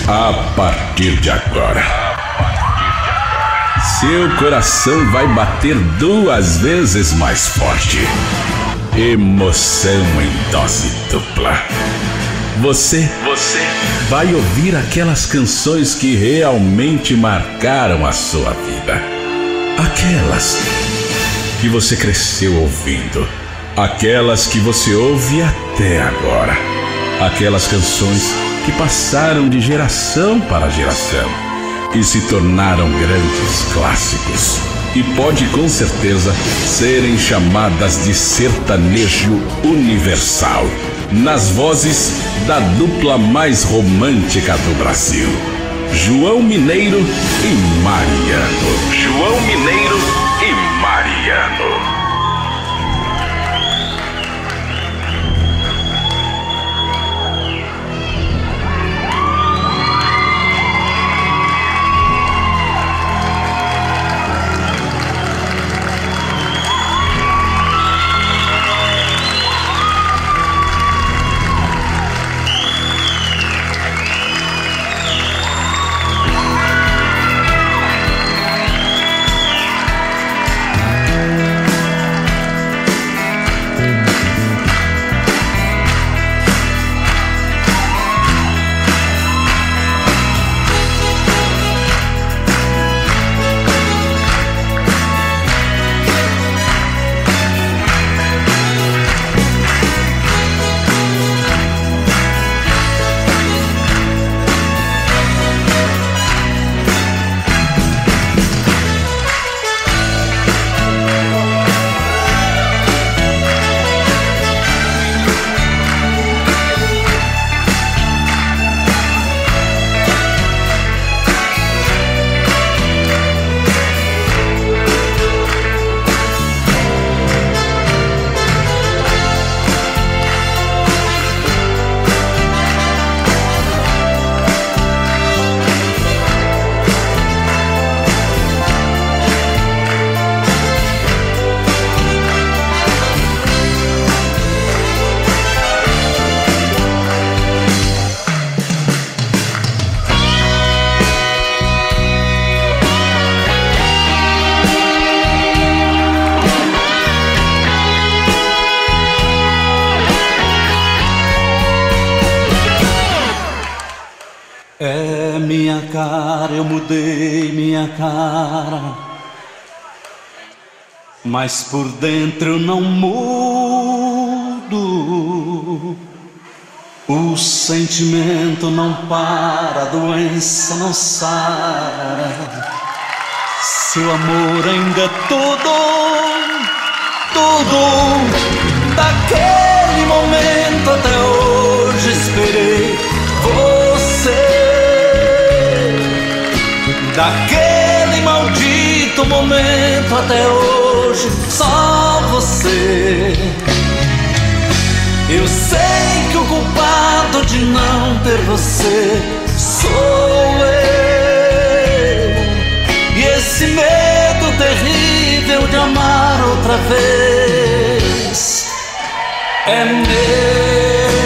A partir de agora, seu coração vai bater 2 vezes mais forte. Emoção em dose dupla. Você vai ouvir aquelas canções que realmente marcaram a sua vida. Aquelas que você cresceu ouvindo. Aquelas que você ouve até agora. Aquelas canções que passaram de geração para geração e se tornaram grandes clássicos. E pode com certeza serem chamadas de sertanejo universal, nas vozes da dupla mais romântica do Brasil, João Mineiro e Mariano. João Mineiro e Mariano. Eu mudei minha cara, mas por dentro eu não mudo. O sentimento não para, a doença não sara. Seu amor ainda é tudo daquele momento até hoje esperei você. Daquele maldito momento até hoje, só você. Eu sei que o culpado de não ter você sou eu. E esse medo terrível de amar outra vez é meu.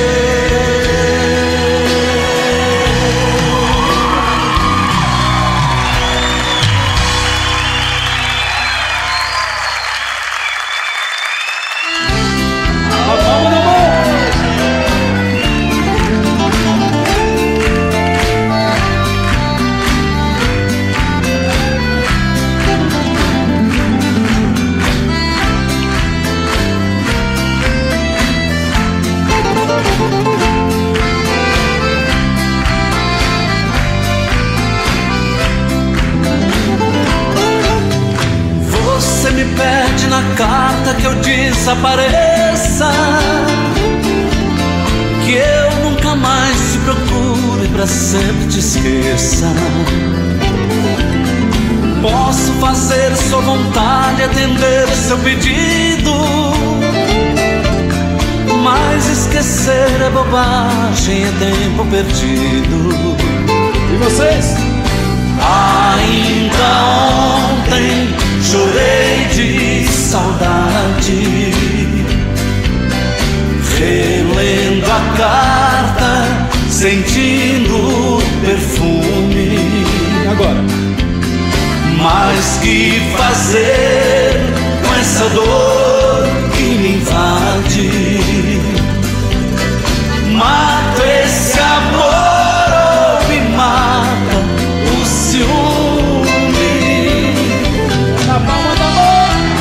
Pede na carta que eu desapareça, que eu nunca mais te procure, pra sempre te esqueça. Posso fazer sua vontade, atender seu pedido, mas esquecer é bobagem, é tempo perdido. E vocês? Ainda ontem chorei de saudade, relendo a carta, sentindo o perfume agora. Mas que fazer com essa dor que me invade? Mato esse amor ou me mata o ciúme? Na palma da mão.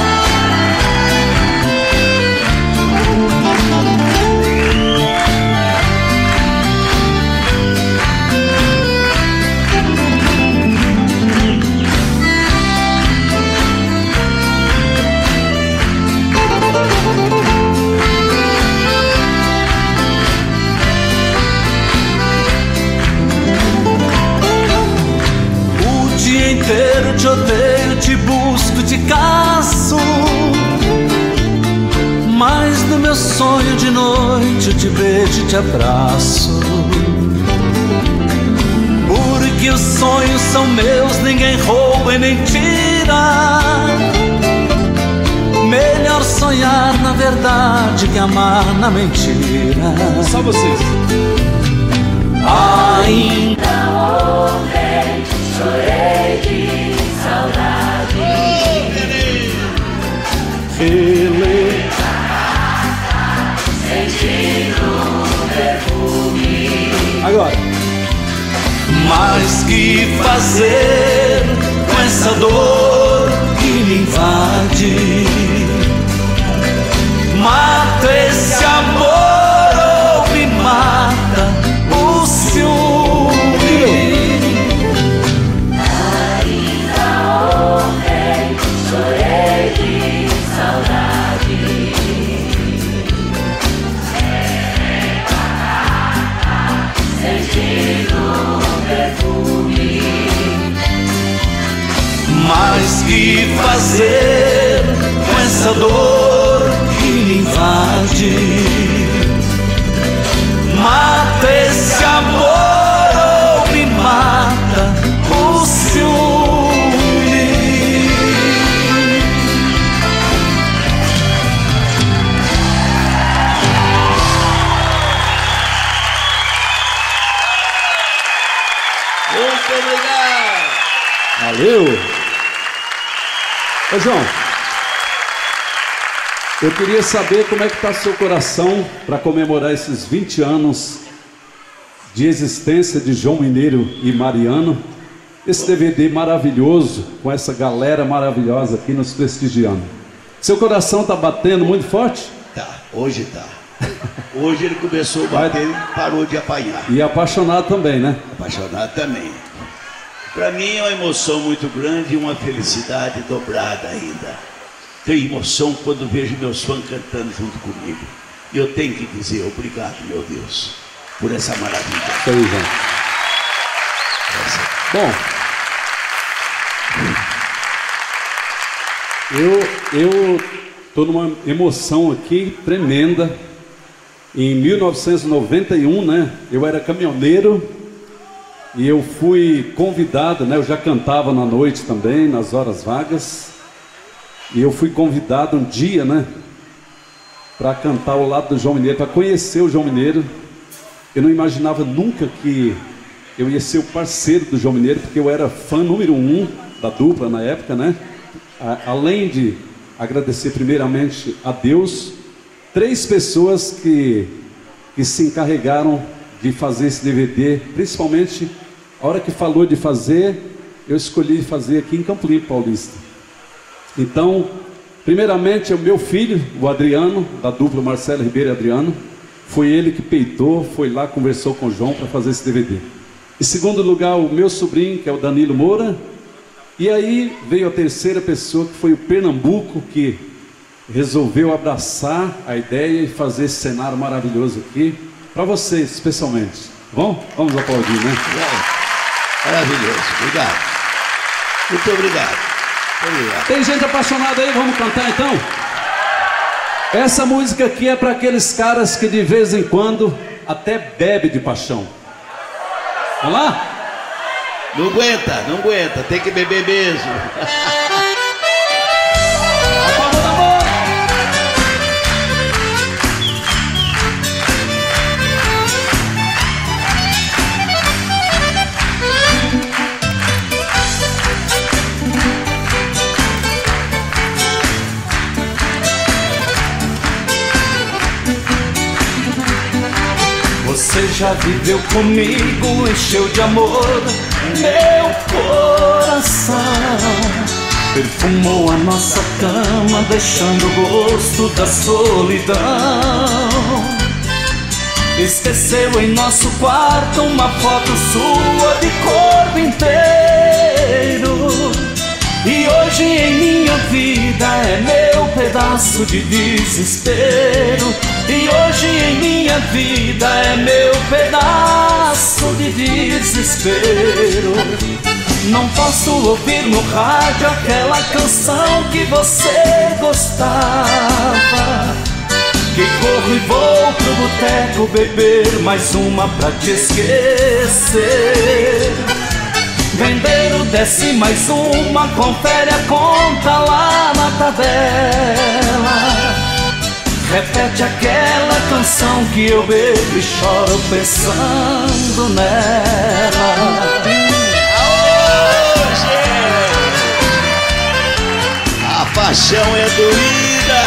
Inteiro te odeio, te busco, te caço, mas no meu sonho de noite eu te beijo e te abraço. Porque os sonhos são meus, ninguém rouba e nem tira. Melhor sonhar na verdade que amar na mentira. Só vocês. Ainda Ontem chorei de saudade. Sentindo o perfume. Agora. Mas que fazer com essa dor que me invade? Mata esse amor ou me mata o ciúme? Ainda ontem chorei de saudade. Sentindo o perfume. Mas que fazer com essa dor que me invade? Mata esse amor ou me mata o ciúme? Muito obrigado. Valeu! Ô João, eu queria saber como é que está seu coração para comemorar esses 20 anos de existência de João Mineiro e Mariano. Esse DVD maravilhoso, com essa galera maravilhosa aqui nos prestigiando. Seu coração está batendo muito forte? Tá, hoje tá. Hoje ele começou a bater e parou de apanhar. E apaixonado também, né? Apaixonado também. Para mim é uma emoção muito grande e uma felicidade dobrada ainda. Tenho emoção quando vejo meus fãs cantando junto comigo. E eu tenho que dizer obrigado, meu Deus, por essa maravilha. Isso aí, João. Bom, eu tô numa emoção aqui tremenda. Em 1991, né, eu era caminhoneiro e eu fui convidado, né, eu já cantava na noite também, nas horas vagas, e eu fui convidado um dia, né, para cantar ao lado do João Mineiro, para conhecer o João Mineiro. Eu não imaginava nunca que eu ia ser o parceiro do João Mineiro, porque eu era fã número 1 da dupla na época, né? Além de agradecer primeiramente a Deus, 3 pessoas que se encarregaram de fazer esse DVD, principalmente a hora que falou de fazer, eu escolhi fazer aqui em Campo Limpo Paulista. Então, primeiramente é o meu filho, o Adriano, da dupla Marcelo Ribeiro e Adriano. Foi ele que peitou, foi lá, conversou com o João para fazer esse DVD. Em segundo lugar, o meu sobrinho, que é o Danilo Moura. E aí veio a terceira pessoa, que foi o Pernambuco, que resolveu abraçar a ideia e fazer esse cenário maravilhoso aqui, para vocês, especialmente. Bom, vamos aplaudir, né? Maravilhoso, obrigado. Muito obrigado. Obrigado. Tem gente apaixonada aí, vamos cantar então? Essa música aqui é para aqueles caras que de vez em quando até bebe de paixão. Vamos lá? Não aguenta, tem que beber mesmo. A palma da mão. já viveu comigo, encheu de amor meu coração. Perfumou a nossa cama, deixando o gosto da solidão. Esqueceu em nosso quarto uma foto sua de corpo inteiro. E hoje em minha vida é meu pedaço de desespero. E hoje em minha vida é meu pedaço de desespero. Não posso ouvir no rádio aquela canção que você gostava. Que corro e vou pro boteco beber mais uma pra te esquecer. Vendeiro desce mais uma, confere a conta lá na tabela. Repete aquela canção que eu bebo e choro pensando nela. A paixão é doída.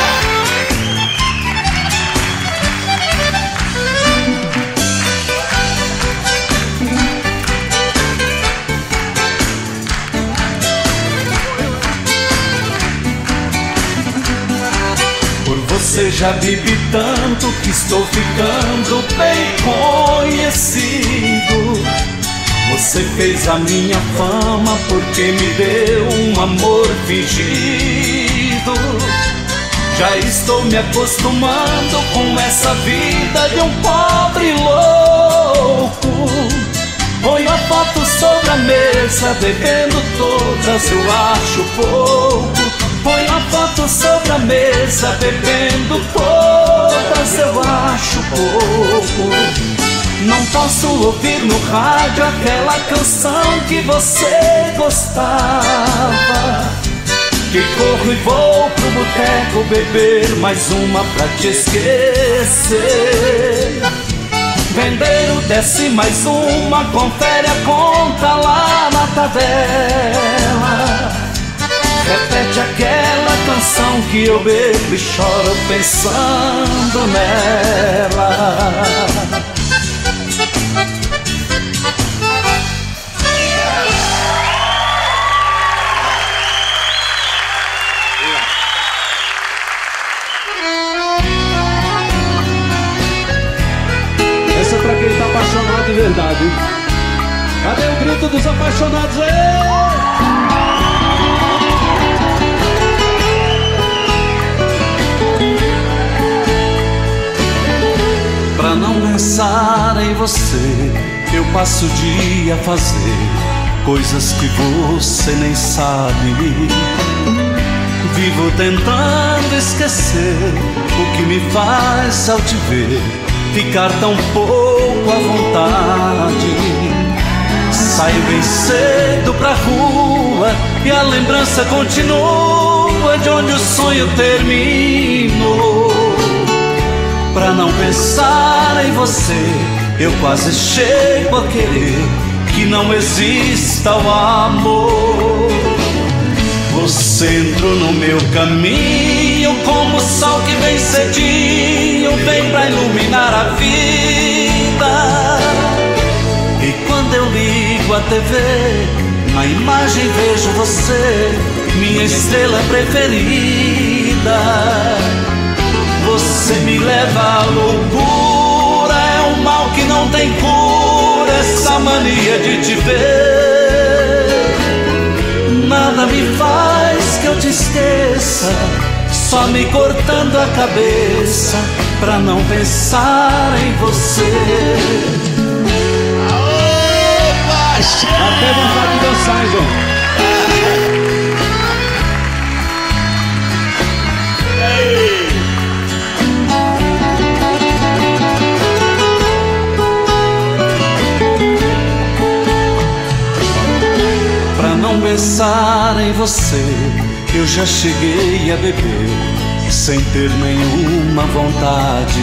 Por você já bebi tanto que estou ficando bem conhecido. Você fez a minha fama porque me deu um amor fingido. Já estou me acostumando com essa vida de um pobre louco. Ponho a foto sobre a mesa, bebendo todas, eu acho pouco. Ponho a foto sobre a mesa, bebendo todas, eu acho pouco. Não posso ouvir no rádio aquela canção que você gostava. Que corro e vou pro boteco beber mais uma pra te esquecer. Vendeiro desce mais uma, confere a conta lá na tabela. Repete aquela canção que eu bebo e choro pensando nela. Essa é pra quem tá apaixonado de verdade, hein? Cadê o grito dos apaixonados aí? Pra não pensar em você, eu passo o dia a fazer coisas que você nem sabe. Vivo tentando esquecer o que me faz ao te ver ficar tão pouco à vontade. Saio bem cedo pra rua e a lembrança continua de onde o sonho terminou. Pra não pensar em você, eu quase chego a querer que não exista o amor. Você entrou no meu caminho como o sol que vem cedinho, vem pra iluminar a vida. E quando eu ligo a TV, na imagem vejo você, minha estrela preferida. Você me leva à loucura, é um mal que não tem cura, essa mania de te ver. Nada me faz que eu te esqueça, só me cortando a cabeça pra não pensar em você. Até vontade de dançar, hein, João? Pra não pensar em você, eu já cheguei a beber sem ter nenhuma vontade.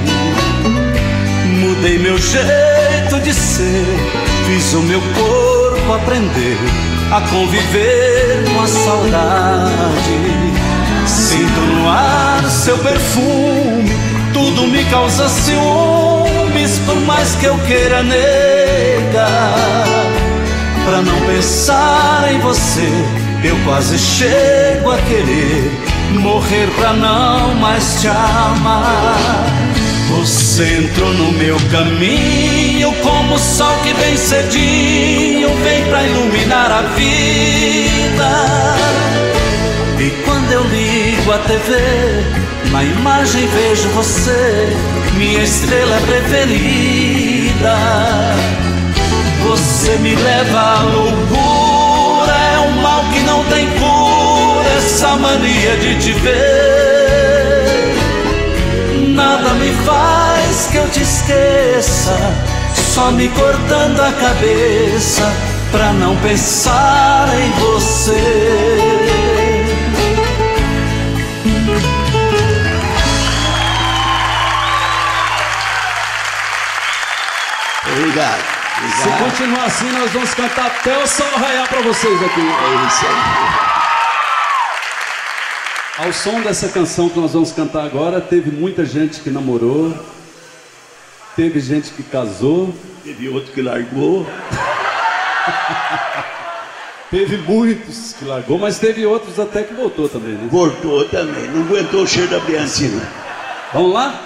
Mudei meu jeito de ser, fiz o meu corpo aprender a conviver com a saudade. Sinto no ar seu perfume, tudo me causa ciúme, feliz por mais que eu queira negar. Pra não pensar em você, eu quase chego a querer morrer pra não mais te amar. Você entrou no meu caminho como o sol que vem cedinho, vem pra iluminar a vida. E quando eu ligo a TV, na imagem vejo você, minha estrela preferida. Você me leva à loucura, é um mal que não tem cura, essa mania de te ver. Nada me faz que eu te esqueça, só me cortando a cabeça pra não pensar em você. Obrigado. Se continuar assim, nós vamos cantar até o sol raiar pra vocês aqui. É isso aí. Ao som dessa canção que nós vamos cantar agora, teve muita gente que namorou, teve gente que casou, Teve outro que largou. teve muitos que largou, mas teve outros até que voltou também, né? Voltou também. Não aguentou o cheiro da Briancina. Vamos lá?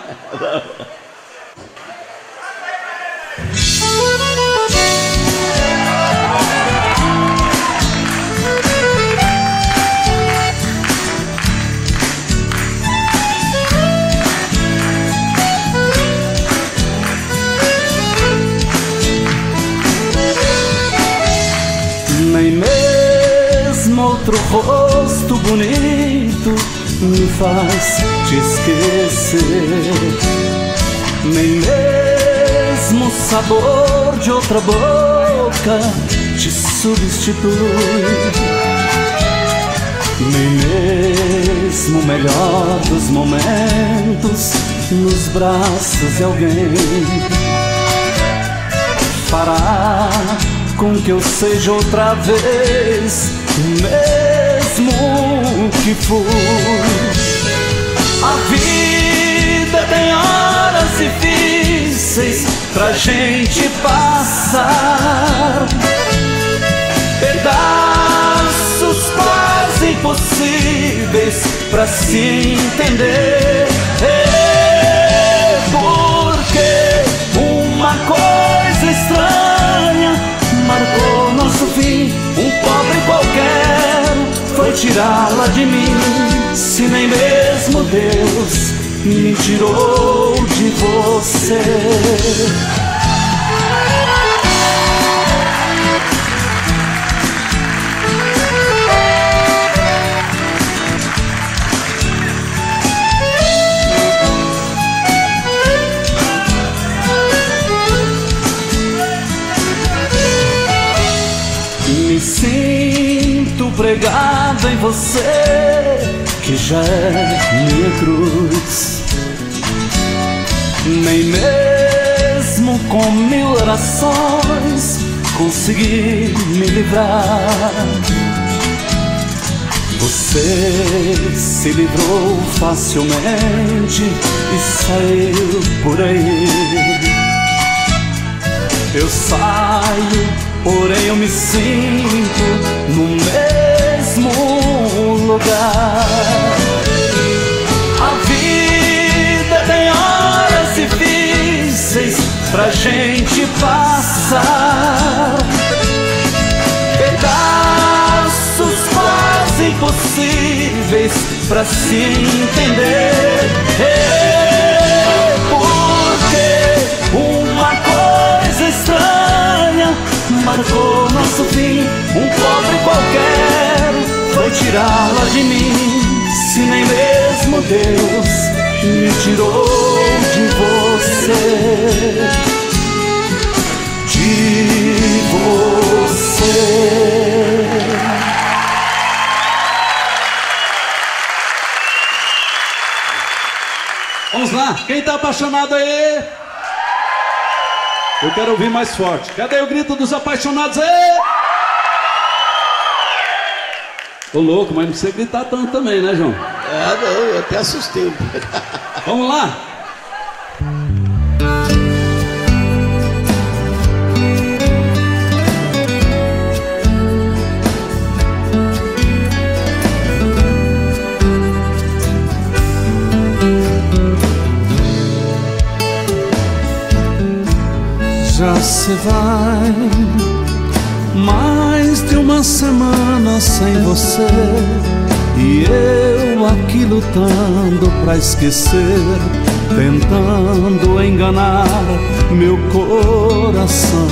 Nem mesmo outro rosto bonito me faz te esquecer. Nem mesmo o sabor de outra boca te substitui. Nem mesmo o melhor dos momentos nos braços de alguém fará com que eu seja outra vez o mesmo que fui. A vida tem horas difíceis pra gente passar, pedaços quase impossíveis pra se entender. Porque uma coisa estranha marcou nosso fim, um pobre qualquer foi tirá-la de mim. Se nem mesmo Deus me tirou de você. Me sinto pregado em você, que já é minha cruz. Nem mesmo com 1000 orações consegui me livrar. Você se livrou facilmente e saiu por aí. Eu saio, porém eu me sinto no mesmo lugar. A vida tem horas difíceis pra gente passar, pedaços quase impossíveis pra se entender. Porque uma coisa estranha marcou nosso fim, um pobre qualquer foi tirá-la de mim. Se nem mesmo Deus me tirou de você, de você. Vamos lá, quem tá apaixonado aí? Eu quero ouvir mais forte. Cadê o grito dos apaixonados aí? Ô louco, mas não precisa gritar tanto também, né, João? Ah, não, eu até assustei. Vamos lá? você vai. Mais de uma semana sem você, e eu aqui lutando pra esquecer, tentando enganar meu coração.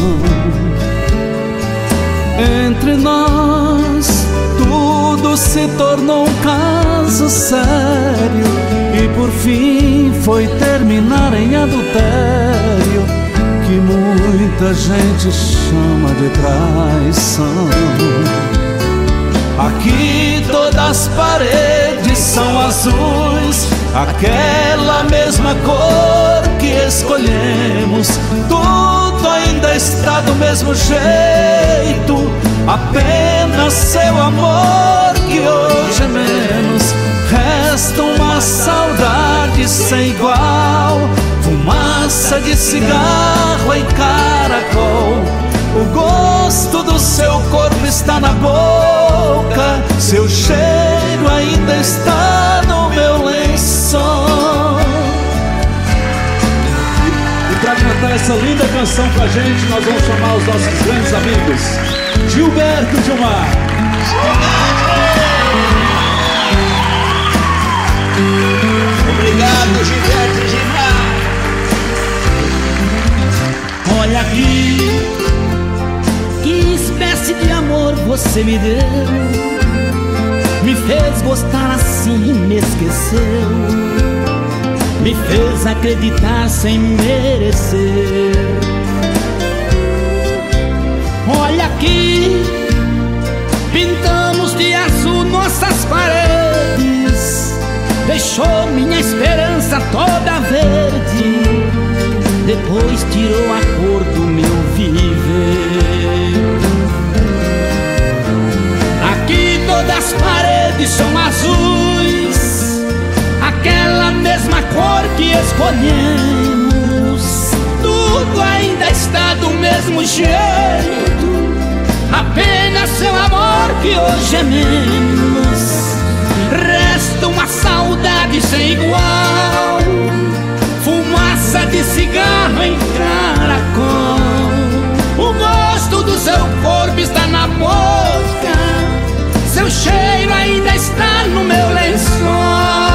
Entre nós tudo se tornou um caso sério, e por fim foi terminar em adultério, que muita gente chama de traição. Aqui todas as paredes são azuis, aquela mesma cor que escolhemos. Tudo ainda está do mesmo jeito, apenas seu amor que hoje é menos. Resta uma saudade sem igual, fumaça de cigarro em caracol. O gosto do seu corpo está na boca, seu cheiro ainda está no meu lençol. E para cantar essa linda canção com a gente, nós vamos chamar os nossos grandes amigos Gilberto Gilmar. Obrigado, Gilberto Gilmar. Olha aqui, que espécie de amor você me deu, me fez gostar assim, me esqueceu, me fez acreditar sem merecer. Olha aqui, pintamos de azul nossas paredes, deixou minha esperança toda verde, depois tirou a cor do meu viver. Aqui todas as paredes são azuis, aquela mesma cor que escolhemos. Tudo ainda está do mesmo jeito, apenas seu amor que hoje é menos. Resta uma saudade sem igual, fumaça de cigarro em caracol. O gosto do seu corpo está na boca, seu cheiro ainda está no meu lençol.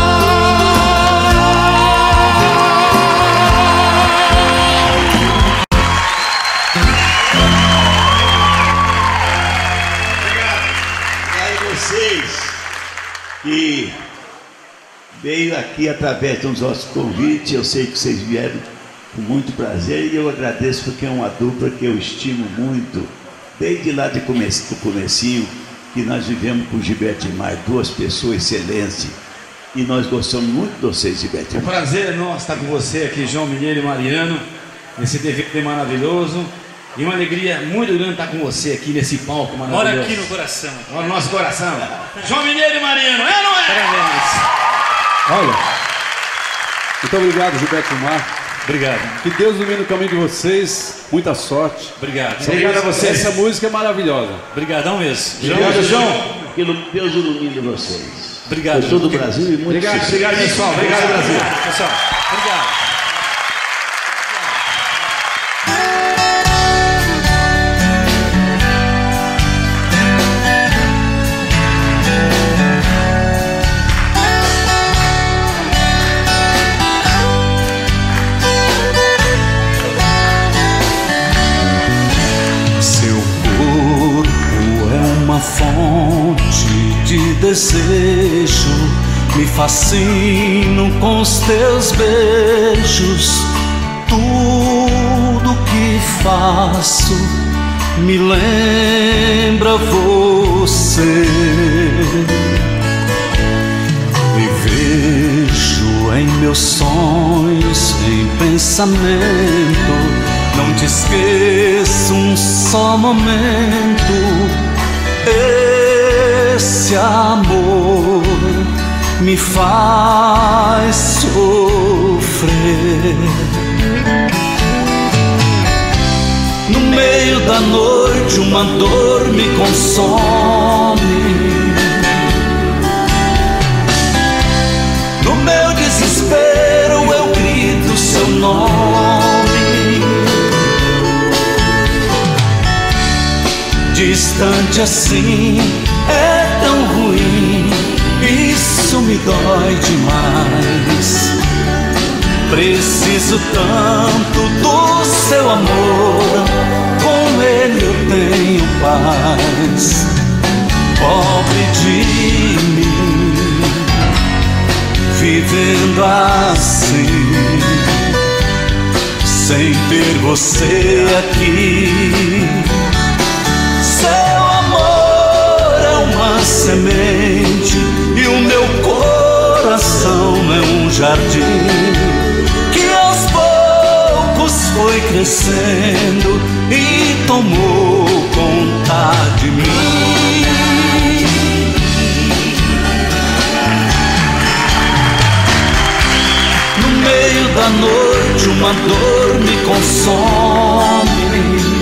Que veio aqui através do nosso convite. Eu sei que vocês vieram com muito prazer, e eu agradeço porque é uma dupla que eu estimo muito, desde lá do comecinho, que nós vivemos com o Gilberto Gilmar, duas pessoas excelentes, e nós gostamos muito de vocês, Gilberto Gilmar. O prazer é nosso estar com você aqui, João Mineiro e Mariano, nesse DVD maravilhoso. E uma alegria muito grande estar com você aqui nesse palco maravilhoso. Mora aqui no coração. Mora no nosso coração. João Mineiro e Mariano, é ou não é? Parabéns. Olha, muito obrigado, Gilberto Gilmar. Obrigado. Que Deus ilumine o caminho de vocês. Muita sorte. Obrigado. Obrigado a você. Essa música é maravilhosa. Obrigadão mesmo. Obrigado, João. Que Deus ilumine vocês. Obrigado. Por todo o Brasil e muito Obrigado, sucesso. obrigado, pessoal. Obrigado, Brasil. Pessoal, obrigado. Fonte de desejo, me fascino com os teus beijos. Tudo que faço me lembra você. Me vejo em meus sonhos, em pensamento. Não te esqueço um só momento. Esse amor me faz sofrer. No meio da noite uma dor me consome. No meu desespero eu grito seu nome. Distante assim é tão ruim, isso me dói demais. Preciso tanto do seu amor, com ele eu tenho paz. Pobre de mim, vivendo assim, sem ter você aqui. Seu amor é uma semente e o meu coração é um jardim que aos poucos foi crescendo e tomou conta de mim. No meio da noite uma dor me consome.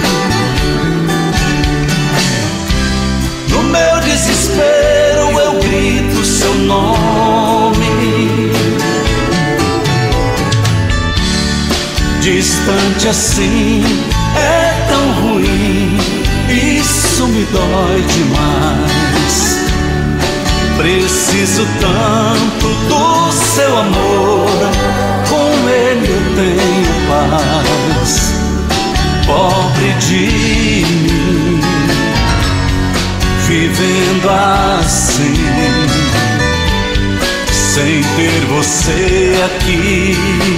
No meu desespero eu grito seu nome. Distante assim é tão ruim, isso me dói demais. Preciso tanto do seu amor, com ele eu tenho paz. Pobre de mim, vivendo assim, sem ter você aqui.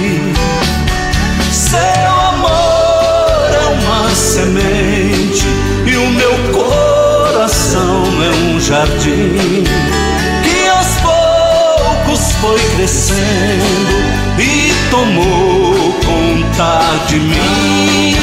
Seu amor é uma semente e o meu coração é um jardim que aos poucos foi crescendo e tomou conta de mim.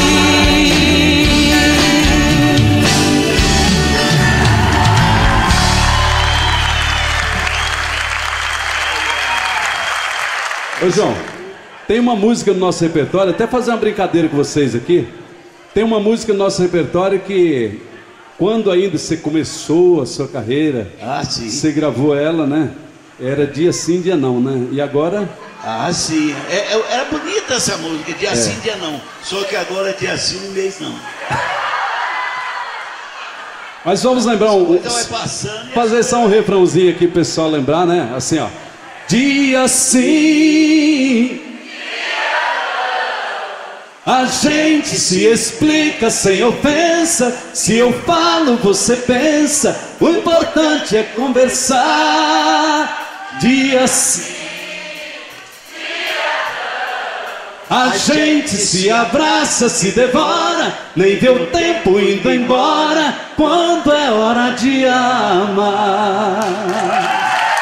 Ô João, tem uma música no nosso repertório, até fazer uma brincadeira com vocês aqui. Tem uma música no nosso repertório que, quando ainda você começou a sua carreira, sim. Você gravou ela, né? Era dia sim, dia não, né? E agora? Sim. Era bonita essa música, dia sim, dia não. Só que agora dia sim, mês não. Mas vamos lembrar então vai passando, fazer só um refrãozinho aqui pro pessoal lembrar, né? Assim, ó. Dia sim, a gente se explica sem ofensa. Se eu falo, você pensa. O importante é conversar. Dia sim, a gente se abraça, se devora, nem vê o tempo indo embora quando é hora de amar.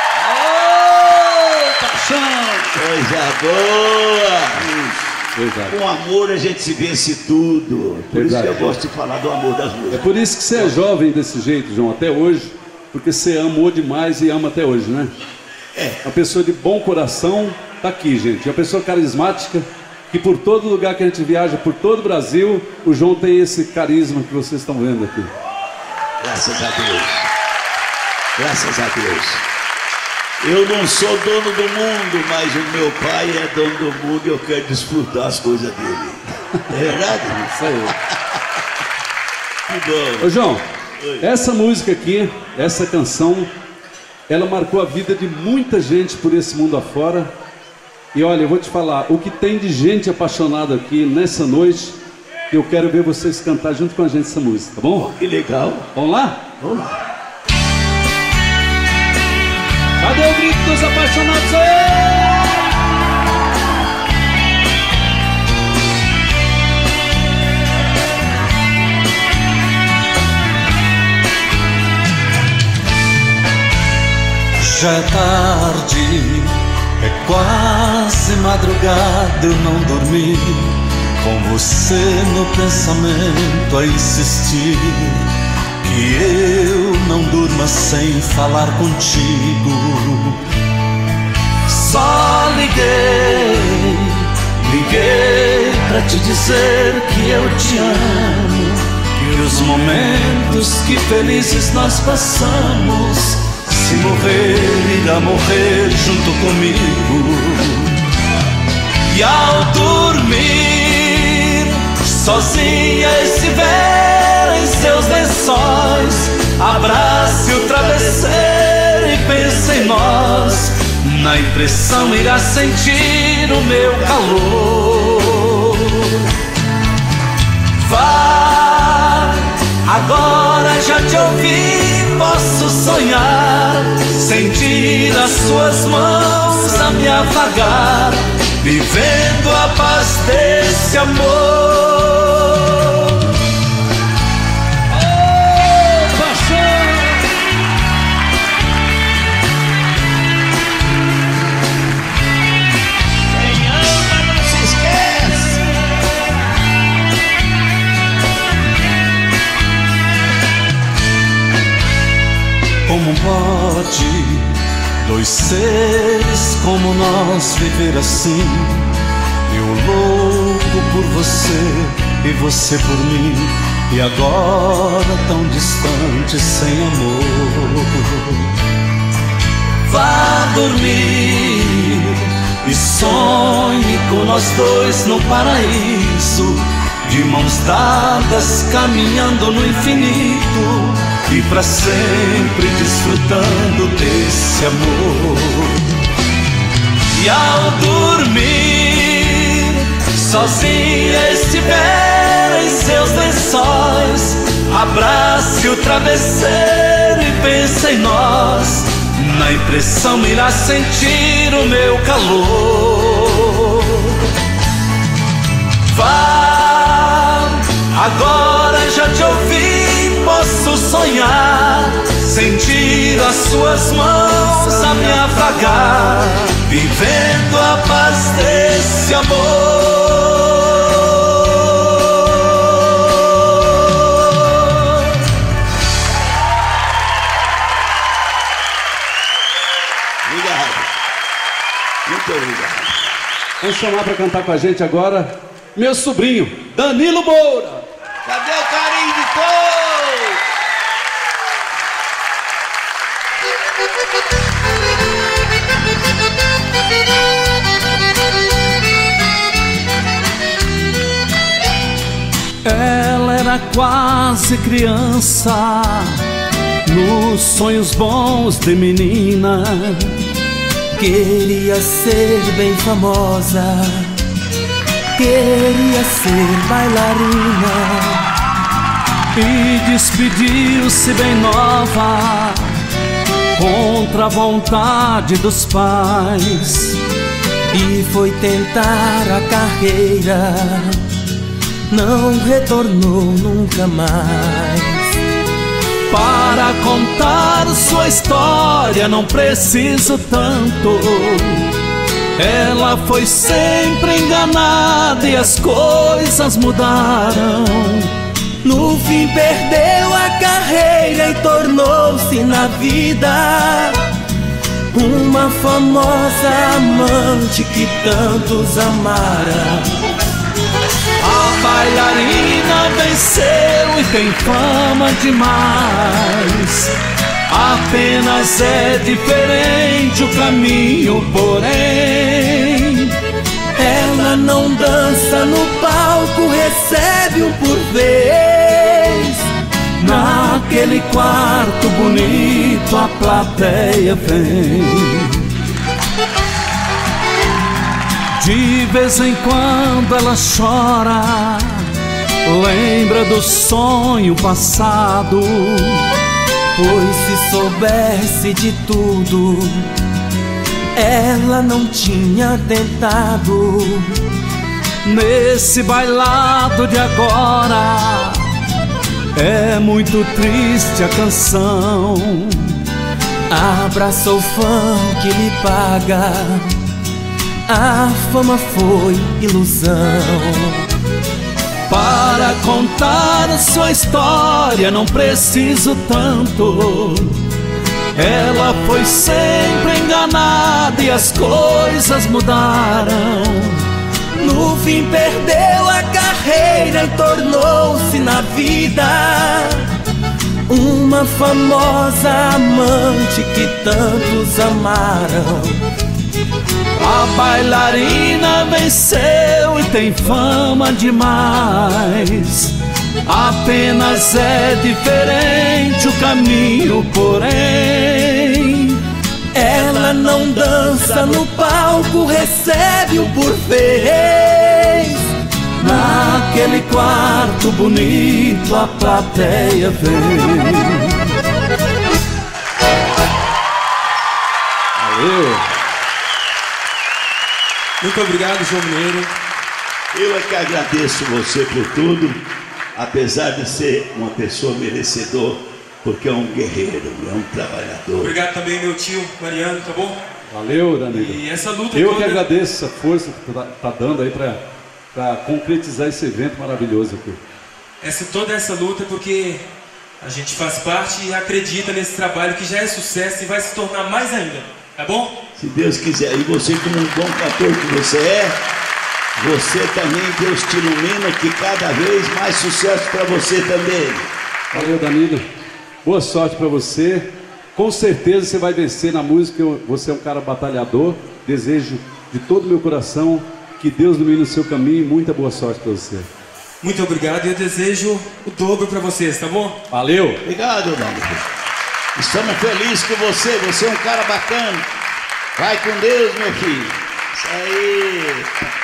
Coisa boa! Verdade. Com amor a gente se vence tudo. Por isso que eu gosto de falar do amor das músicas. É por isso que você é jovem desse jeito, João, até hoje. Porque você amou demais e ama até hoje, né? Uma pessoa de bom coração tá aqui, gente. Uma pessoa carismática, que por todo lugar que a gente viaja, por todo o Brasil, o João tem esse carisma que vocês estão vendo aqui. Graças a Deus. Graças a Deus. Eu não sou dono do mundo, mas o meu pai é dono do mundo e eu quero desfrutar as coisas dele. É verdade? Isso aí. Que bom. Ô João, Oi. essa música aqui, essa canção, ela marcou a vida de muita gente por esse mundo afora. E olha, eu vou te falar, o que tem de gente apaixonada aqui nessa noite, eu quero ver vocês cantar junto com a gente essa música, tá bom? Que legal. Vamos lá? Vamos lá. Cadê o grito dos apaixonados? Já é tarde, é quase madrugada, eu não dormi, com você no pensamento a insistir. Que eu não durma sem falar contigo. Só liguei pra te dizer que eu te amo, que os momentos que felizes nós passamos, se morrer, irá morrer junto comigo. E ao dormir, sozinha estiver em seus lençóis, Abrace o travesseiro e pense em nós. Na impressão irá sentir o meu calor. Vai, agora já te ouvi, posso sonhar, sentir as suas mãos a me afagar, vivendo a paz desse amor. Como pode dois seres como nós viver assim? Eu louco por você e você por mim, e agora tão distante, sem amor. Vá dormir e sonhe com nós dois no paraíso, de mãos dadas caminhando no infinito, e pra sempre desfrutando desse amor. E ao dormir, sozinha estiver em seus lençóis, abrace o travesseiro e pense em nós. Na impressão irá sentir o meu calor. Vá, agora já te ouvi, posso sonhar, sentir as suas mãos a me afagar, vivendo a paz desse amor. Obrigado. Muito obrigado. Vamos chamar para cantar com a gente agora meu sobrinho, Danilo Moura. Cadê o carinho de todos? Ela era quase criança, nos sonhos bons de menina. Queria ser bem famosa, queria ser bailarina, e despediu-se bem nova, contra a vontade dos pais, e foi tentar a carreira, não retornou nunca mais. Para contar sua história não preciso tanto. Ela foi sempre enganada e as coisas mudaram. No fim perdeu a carreira e tornou-se na vida uma famosa amante que tantos amaram. A bailarina venceu e tem fama demais. Apenas é diferente o caminho, porém ela não dança no palco, recebe um por vez. Naquele quarto bonito a plateia vem. De vez em quando ela chora, lembra do sonho passado, pois se soubesse de tudo, ela não tinha tentado. Nesse bailado de agora é muito triste a canção. Abraça o fã que lhe paga, a fama foi ilusão. Para contar sua história não preciso tanto. Ela foi sempre enganada e as coisas mudaram. No fim perdeu a carreira e tornou-se na vida uma famosa amante que tantos amaram. A bailarina venceu e tem fama demais. Apenas é diferente o caminho, porém ela não dança no palco, recebe um por vez. Naquele quarto bonito a plateia vem. Valeu! Muito obrigado, João Mineiro. Eu é que agradeço você por tudo, apesar de ser uma pessoa merecedor, porque é um guerreiro, é um trabalhador. Obrigado também, meu tio Mariano, tá bom? Valeu, Danilo. E essa luta Eu toda... que agradeço essa força que tá dando aí para concretizar esse evento maravilhoso aqui. Toda essa luta é porque a gente faz parte e acredita nesse trabalho que já é sucesso e vai se tornar mais ainda, tá bom? Se Deus quiser, e você como um bom cantor que você é, você também, Deus te ilumina, que cada vez mais sucesso para você também. Valeu, Danilo. Boa sorte para você. Com certeza você vai vencer na música. Você é um cara batalhador. Desejo de todo o meu coração que Deus ilumine o seu caminho e muita boa sorte para você. Muito obrigado e eu desejo o dobro para vocês, tá bom? Valeu. Obrigado, Danilo. Estamos felizes com você. Você é um cara bacana. Vai com Deus, meu filho. Isso aí.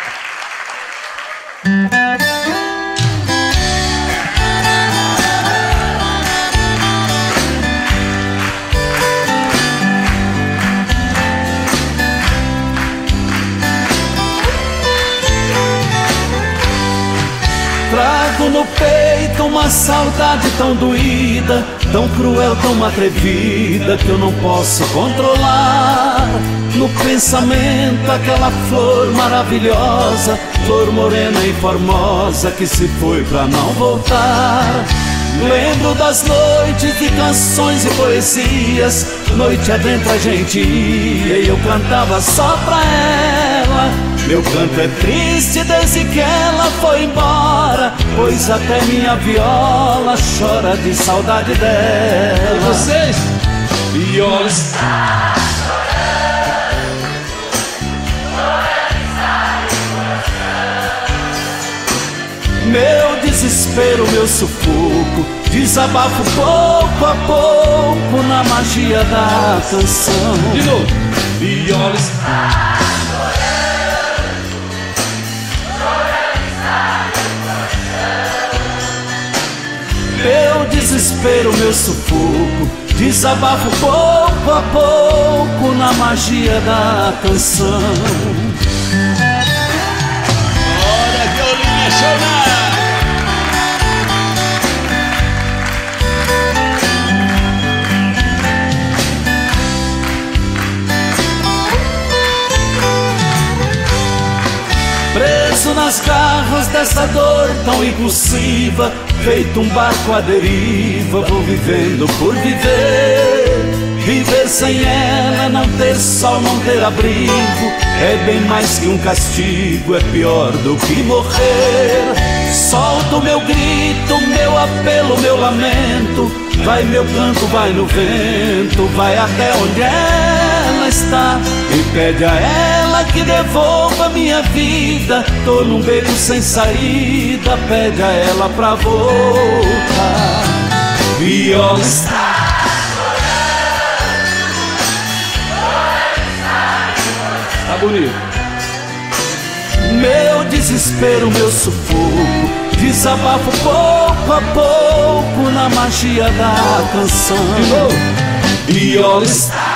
Trago no peito uma saudade tão doída, tão cruel, tão atrevida, que eu não posso controlar. No pensamento aquela flor maravilhosa, flor morena e formosa, que se foi pra não voltar. Lembro das noites de canções e poesias, noite adentro a gente ia e eu cantava só pra ela. Meu canto é triste desde que ela foi embora, pois até minha viola chora de saudade dela. E vocês? Viola está meu desespero, meu sufoco, desabafo pouco a pouco na magia da canção. De novo. Viola está meu desespero, meu sufoco, desabafo pouco a pouco na magia da canção. Bora, violino nacional! Preso nas garras dessa dor tão impulsiva, feito um barco à deriva, vou vivendo por viver. Viver sem ela, não ter sol, não ter abrigo, é bem mais que um castigo, é pior do que morrer. Solto meu grito, meu apelo, meu lamento, vai meu canto, vai no vento, vai até onde ela está e pede a ela que devolva minha vida. Tô num beco sem saída, pede a ela pra voltar. Viola está Tá bonito. meu desespero, meu sufoco, desabafo pouco a pouco na magia da canção. Viola está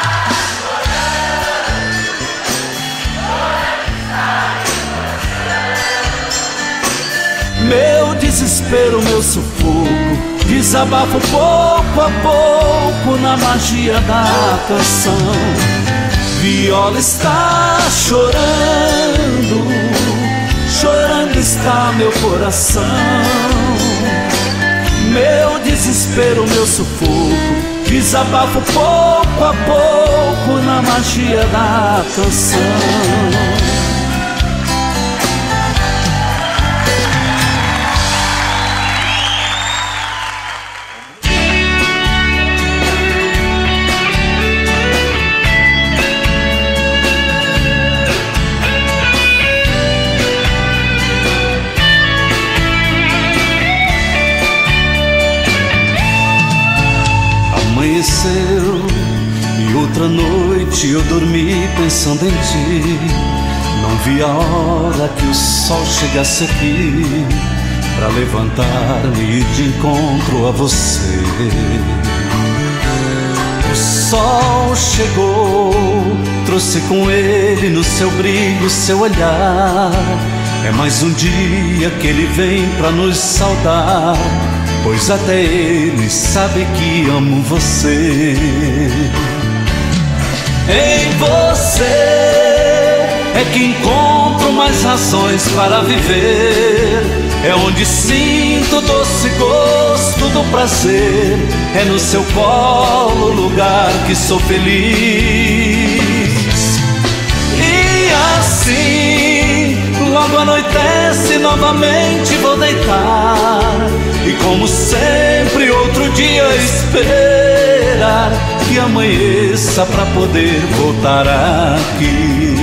meu desespero, meu sufoco, desabafo pouco a pouco na magia da canção. Viola está chorando, chorando está meu coração. Meu desespero, meu sufoco, desabafo pouco a pouco na magia da canção. amanheceu e outra noite eu dormi pensando em ti. Não vi a hora que o sol chegasse aqui pra levantar-me e ir de encontro a você. O sol chegou, trouxe com ele no seu brilho, seu olhar. É mais um dia que ele vem pra nos saudar, pois até ele sabe que amo você. Em você é que encontro mais razões para viver. É onde sinto o doce gosto do prazer. É no seu colo o lugar que sou feliz. E assim, logo anoitece, novamente vou deitar. E como sempre, outro dia esperar que amanheça pra poder voltar aqui.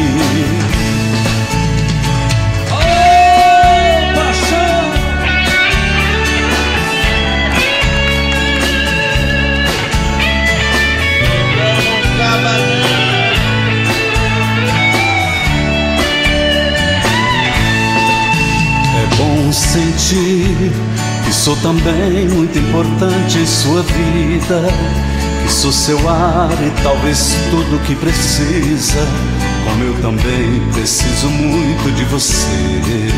Sentir que sou também muito importante em sua vida, que sou seu ar e talvez tudo que precisa, como eu também preciso muito de você.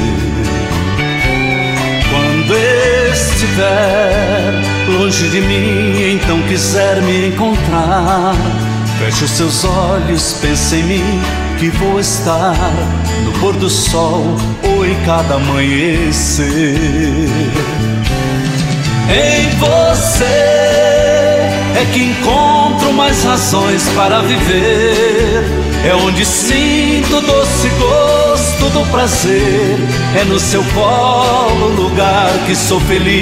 Quando estiver longe de mim, então quiser me encontrar, feche os seus olhos, pense em mim, que vou estar no pôr do sol ou em cada amanhecer. Em você é que encontro mais razões para viver. É onde sinto o doce gosto do prazer. É no seu colo o lugar que sou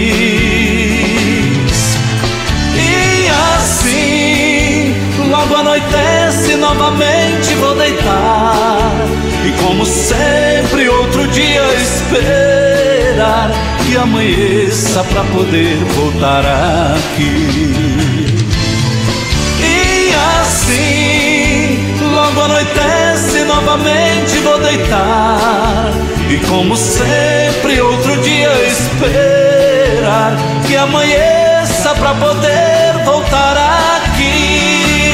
feliz. E assim, logo anoitece, novamente vou deitar. E como sempre, outro dia esperar que amanheça pra poder voltar aqui. E assim, logo anoitece, novamente vou deitar. E como sempre, outro dia esperar que amanheça pra poder voltar aqui.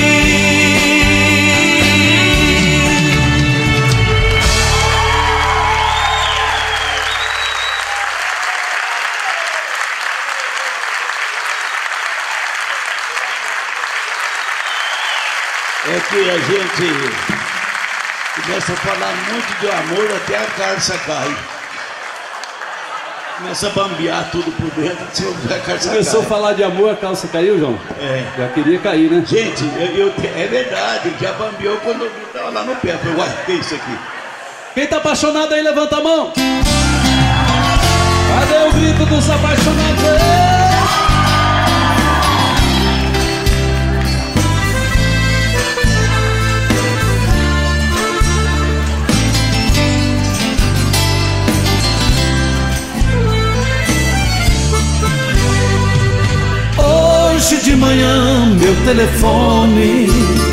É que a gente começa a falar muito de amor, até a calça cai. Começa a bambear tudo por dentro, a calça Começou cai. a falar de amor, a calça caiu, João? É. Já queria cair, né? Gente, é verdade, já bambeou quando eu estava lá no pé. Eu falei, uai, o que é isso aqui? Quem tá apaixonado aí, levanta a mão. Cadê o grito dos apaixonados? Hoje de manhã meu telefone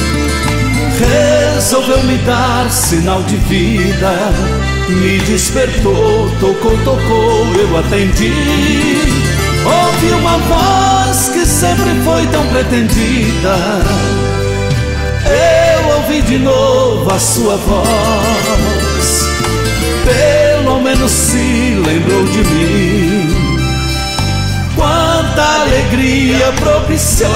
resolveu me dar sinal de vida. Me despertou, tocou, eu atendi. Ouvi uma voz que sempre foi tão pretendida. Eu ouvi de novo a sua voz. Pelo menos se lembrou de mim. Quanta alegria propiciou.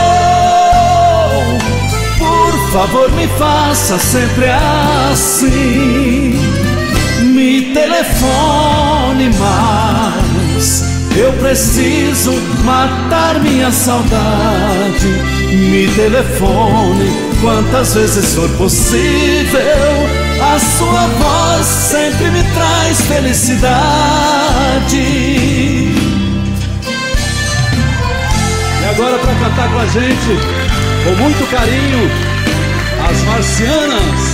Por favor, me faça sempre assim. Me telefone mais. Eu preciso matar minha saudade. Me telefone quantas vezes for possível. A sua voz sempre me traz felicidade. E agora, para cantar com a gente, com muito carinho, as Marcianas.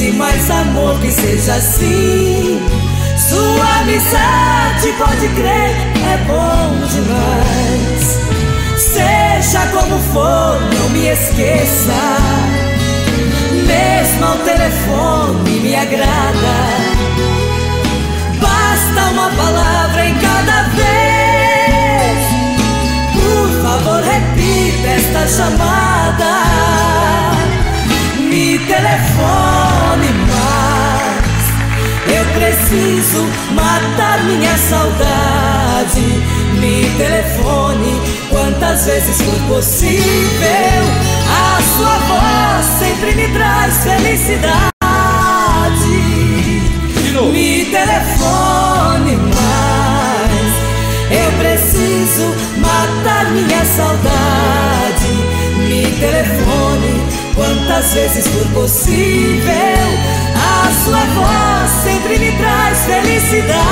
existe mais amor que seja assim. Sua amizade, pode crer, é bom demais. Seja como for, não me esqueça. Mesmo ao telefone me agrada. Basta uma palavra em cada vez. Por favor, repita esta chamada. Me telefone mais. Eu preciso matar minha saudade. Me telefone quantas vezes for possível. A sua voz sempre me traz felicidade. Me telefone mais. Eu preciso matar minha saudade. Me telefone quantas vezes for possível. A sua voz sempre me traz felicidade.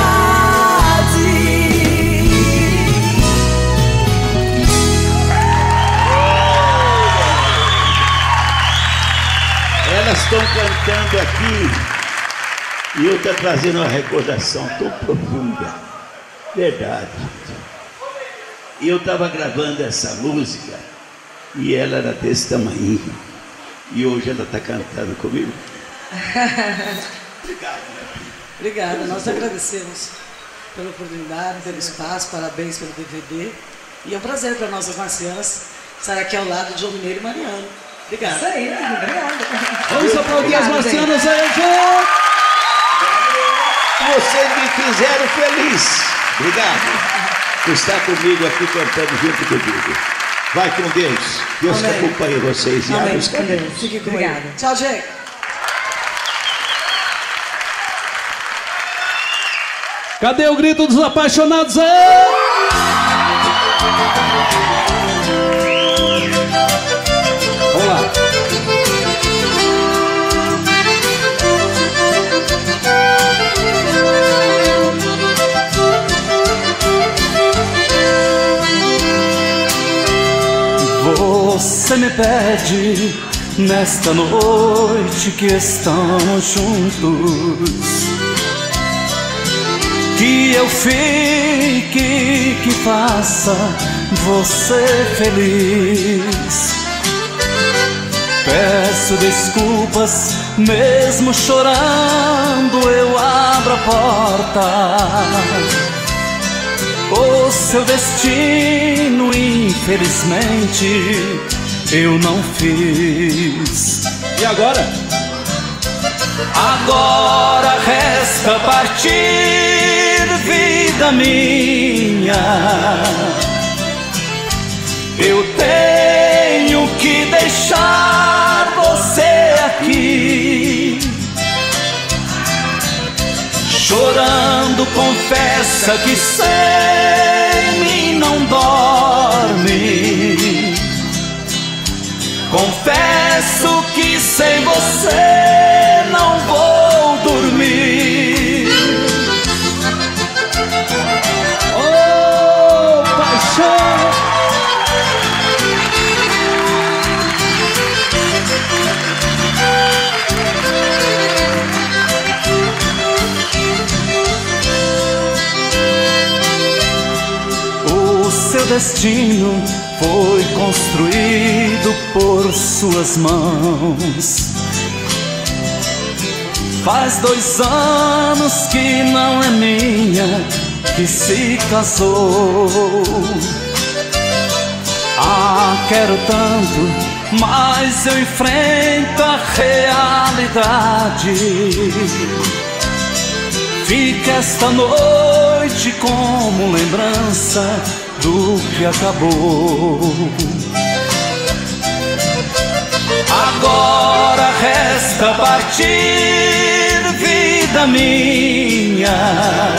Elas estão cantando aqui e eu estou trazendo uma recordação tão profunda. Verdade. E eu estava gravando essa música e ela era desse tamanho. E hoje ela está cantando comigo. Obrigado, minha filha. Obrigada, nós agradecemos pela oportunidade, pelo espaço, parabéns pelo DVD. E é um prazer para nós, as marcianas, estar aqui ao lado de João Mineiro e Mariano. Obrigada. Isso aí, obrigada. Vamos aplaudir as marcianas aí, gente! Vocês me fizeram feliz. Obrigado por estar comigo aqui cantando junto comigo. Vai com Deus. Deus que acompanhe vocês e abre os caminhos. Fique com ele. Tchau, gente. Cadê o grito dos apaixonados aí? Vamos lá. Você me pede nesta noite que estamos juntos, que eu fique, que faça você feliz. Peço desculpas, mesmo chorando eu abro a porta. O seu destino, infelizmente, eu não fiz. E agora? Agora resta partir, vida minha. Eu tenho que deixar você aqui. Chorando, confessa que sem mim não dorme. Confesso que sem você não vou dormir. Oh, paixão! O seu destino foi construído por suas mãos. Faz 2 anos que não é minha, que se casou. Ah, quero tanto, mas eu enfrento a realidade. Fica esta noite como lembrança do que acabou. Agora resta partir, vida minha.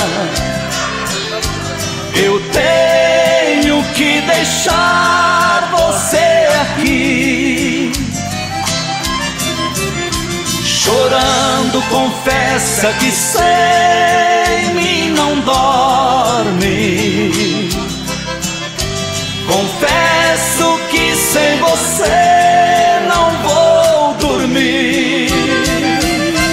Eu tenho que deixar você aqui. Chorando, confessa que sem mim não dorme. Confesso que sem você não vou dormir.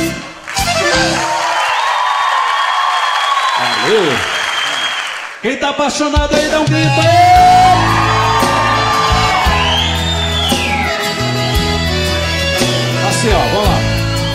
Quem tá apaixonado aí, dá um grito. Assim, ó, vamos lá.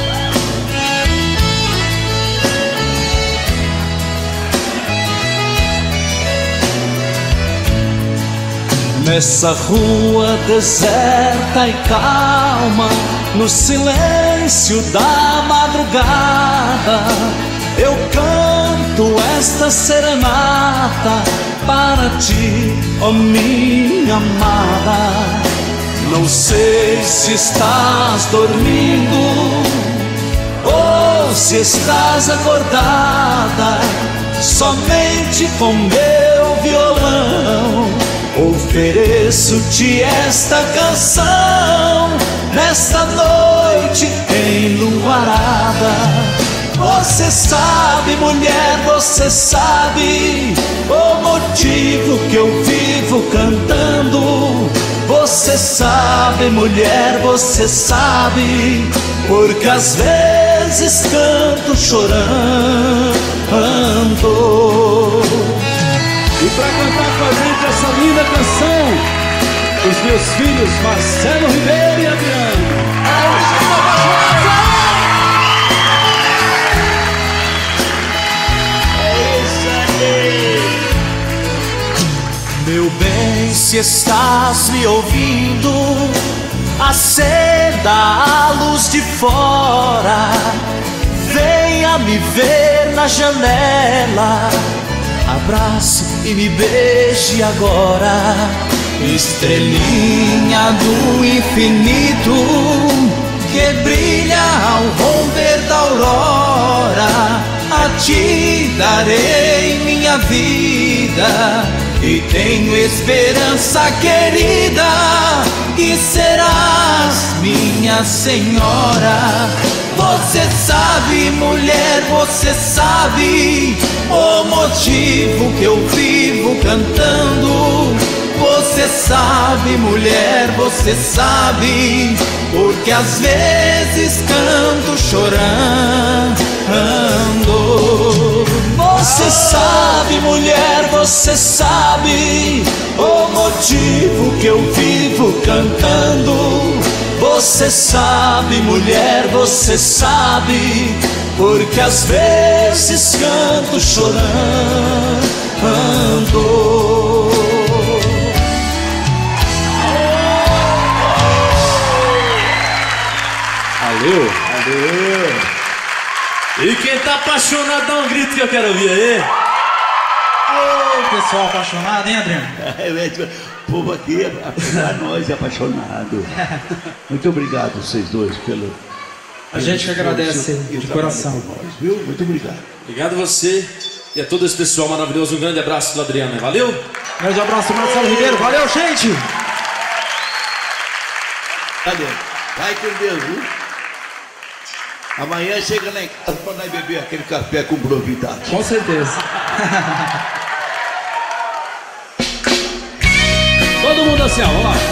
Nessa rua deserta e calma, no silêncio da madrugada, eu canto esta serenata para ti, ó minha amada. Não sei se estás dormindo ou se estás acordada, somente com meu violão ofereço-te esta canção nesta noite enluarada. Você sabe, mulher, você sabe o motivo que eu vivo cantando. Você sabe, mulher, você sabe, porque às vezes canto chorando. E pra cantar com a gente essa linda canção, os meus filhos Marcelo Ribeiro e Adriano. Meu bem, se estás me ouvindo, acenda a luz de fora, venha me ver na janela, abrace e me beije agora. Estrelinha do infinito que brilha ao romper da aurora, a ti darei minha vida e tenho esperança, querida, que serás minha senhora. Você sabe, mulher, você sabe o motivo que eu vivo cantando. Você sabe, mulher, você sabe, porque às vezes canto chorando. Você sabe, mulher, você sabe o motivo que eu vivo cantando. Você sabe, mulher, você sabe, porque às vezes canto chorando. Valeu. E quem tá apaixonado, dá um grito que eu quero ouvir aí. Ô, pessoal apaixonado, hein, Adriano? O povo aqui, a nós é apaixonado. Muito obrigado, vocês dois, pelo... A gente que agradece de coração. Nós, viu? Muito obrigado. Obrigado a você e a todo esse pessoal maravilhoso. Um grande abraço do Adriano, valeu? Grande abraço, Marcelo Ribeiro. Valeu, gente! Cadê? Vai com Deus, viu? Amanhã chega lá em casa para nós beber aquele café com providade. Com certeza. Todo mundo assim, ó, vamos lá.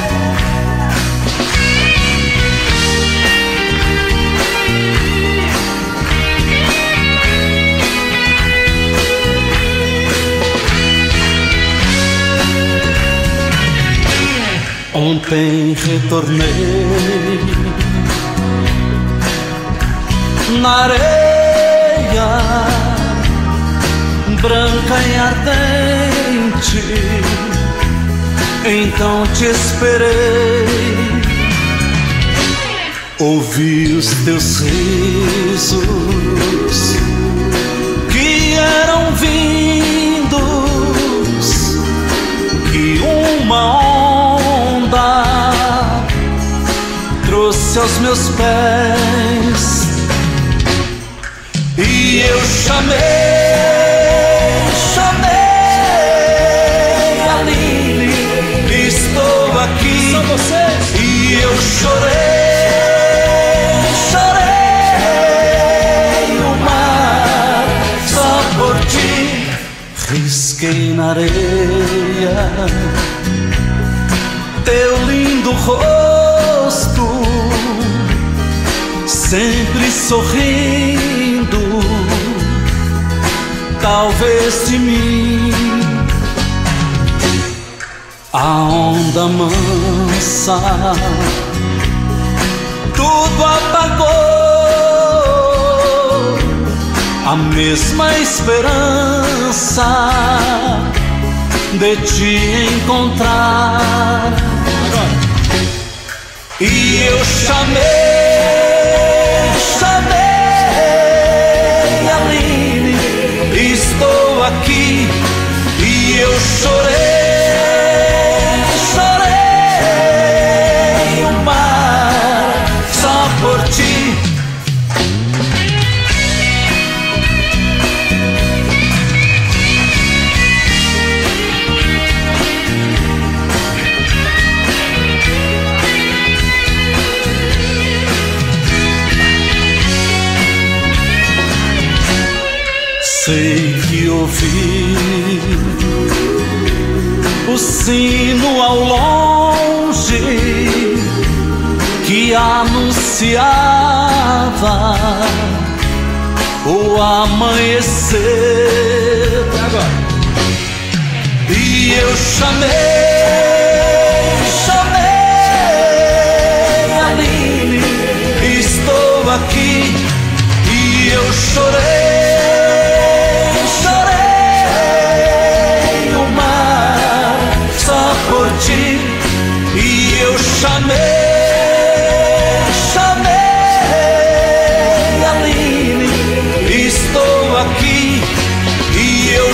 Ontem retornei na areia branca e ardente, então te esperei, ouvi os teus risos que eram vindos, que uma onda trouxe aos meus pés. E eu chamei a Lili, estou aqui. São vocês. E eu chorei no mar só por ti. Risquei na areia teu lindo rosto, sempre sorrindo. Talvez de mim A onda mansa tudo apagou, a mesma esperança de te encontrar. E eu chamei Aline, estou aqui. E eu chorei o mar só por ti. Sei que ouvi o sino ao longe que anunciava o amanhecer. E eu chamei Aline, estou aqui. E eu chorei o mar só por ti. E eu chamei Aline, estou aqui. E eu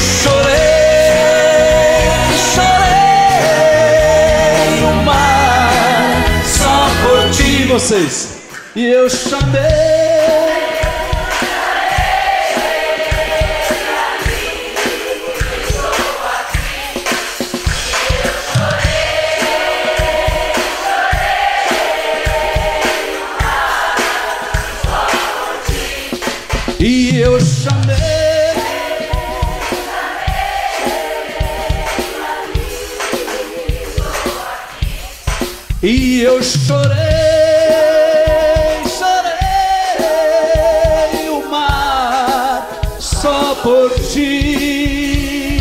chorei o mar só por ti. Vocês. E eu chamei. E eu chamei. E eu chorei o mar só por ti.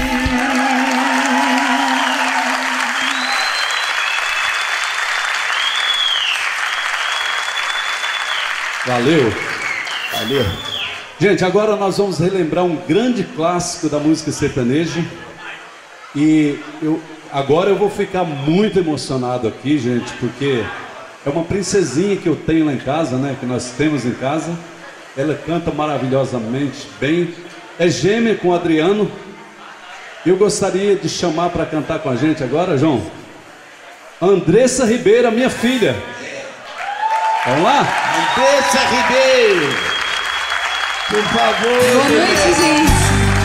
Valeu. Valeu. Gente, agora nós vamos relembrar um grande clássico da música sertaneja. E agora eu vou ficar muito emocionado aqui, gente, porque é uma princesinha que eu tenho lá em casa, né? Que nós temos em casa. Ela canta maravilhosamente bem. É gêmea com o Adriano. Eu gostaria de chamar para cantar com a gente agora, João, Andressa Ribeiro, minha filha. Vamos lá? Andressa Ribeiro, por favor. Boa noite, gente.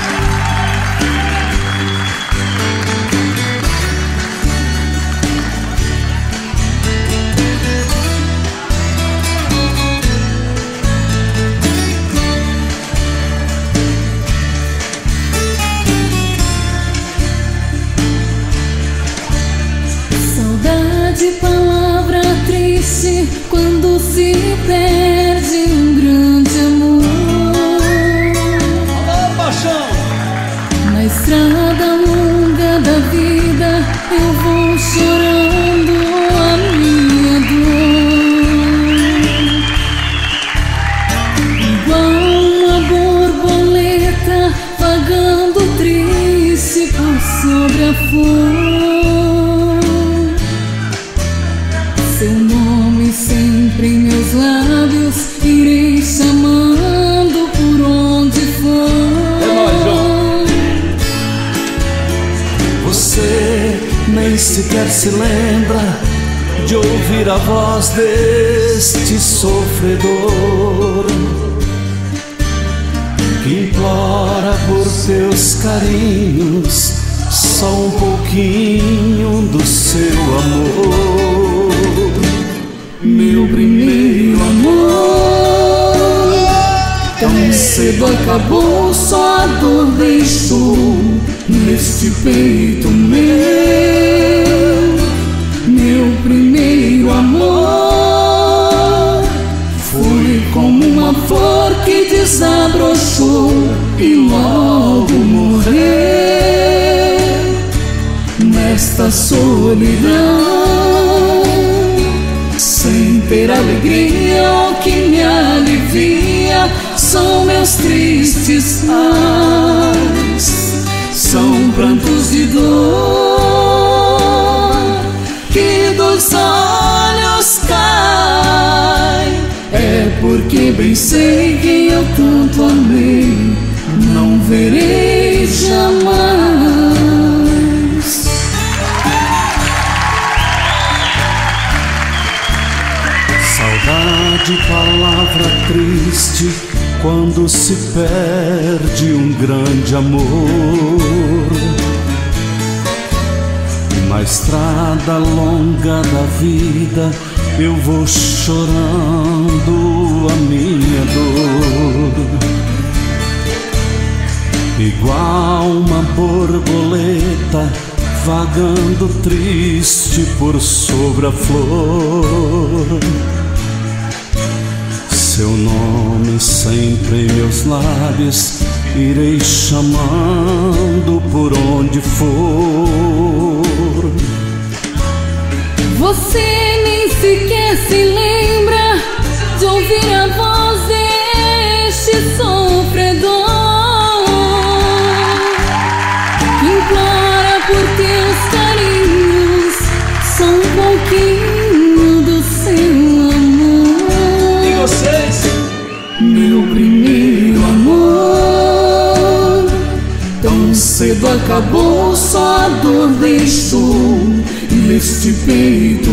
Saudade, palavra triste quando se perde um grande amor. Alô, paixão! Na estrada longa da vida eu vou chorando a minha dor, igual uma borboleta vagando triste por sobre a flor. Seu nome sempre em meus lábios, irei chamando por onde for. É nóis, João. Você nem sequer se lembra de ouvir a voz deste sofredor que implora por seus carinhos só um pouquinho do seu amor. Meu primeiro amor tão cedo acabou, só a dor deixou neste peito meu. Meu primeiro amor foi como uma flor que desabrochou e logo morreu. Nesta nesta solidão, sem ter alegria. O que me alivia são meus tristes ais, são prantos de dor que dos olhos cai. É porque bem sei quem eu tanto amei, não verei jamais. Saudade, palavra triste, quando se perde um grande amor. Na estrada longa da vida eu vou chorando a minha dor, igual uma borboleta vagando triste por sobre a flor. Seu nome sempre em meus lábios irei chamando por onde for. Você nem sequer se lembra de ouvir a voz deste sofredor que implora por teus carinhos, só um pouquinho do seu amor. E vocês? Meu primeiro amor tão cedo acabou, só a dor deixou neste peito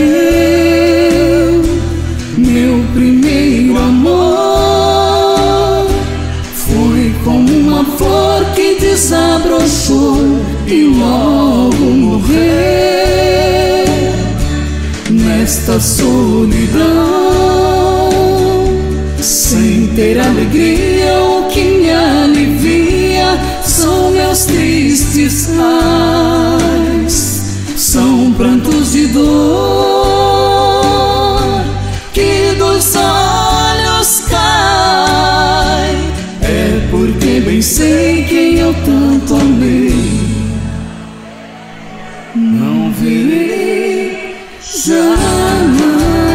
meu. Meu primeiro amor foi como uma flor que desabrochou e logo morreu nesta solidão, sem ter alegria. O que me alivia são meus tristes ais, são prantos de dor que dos olhos cai. É porque bem sei quem eu tanto amei, não verei jamais.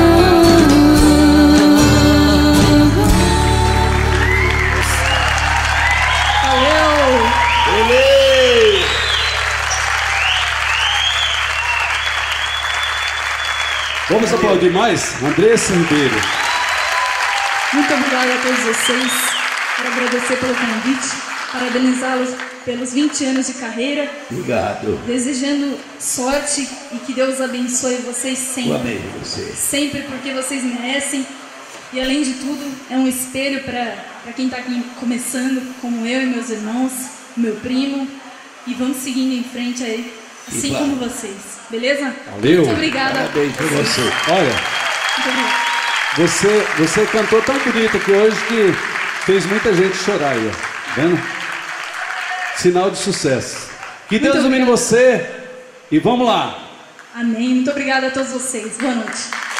Vamos aplaudir mais? Andressa Ribeiro. Muito obrigada a todos vocês. Quero agradecer pelo convite, parabenizá-los pelos 20 anos de carreira. Obrigado. Desejando sorte e que Deus abençoe vocês sempre. Amém, você. Sempre, porque vocês merecem. E além de tudo, é um espelho para quem está aqui começando, como eu e meus irmãos, meu primo. E vamos seguindo em frente aí, assim como vocês. Beleza? Valeu. Muito obrigada. Parabéns pra você. Olha, Muito obrigada. você cantou tão bonito aqui hoje que fez muita gente chorar aí, ó. Vendo? Sinal de sucesso. Que Deus ilumine você e vamos lá. Amém. Muito obrigada a todos vocês. Boa noite.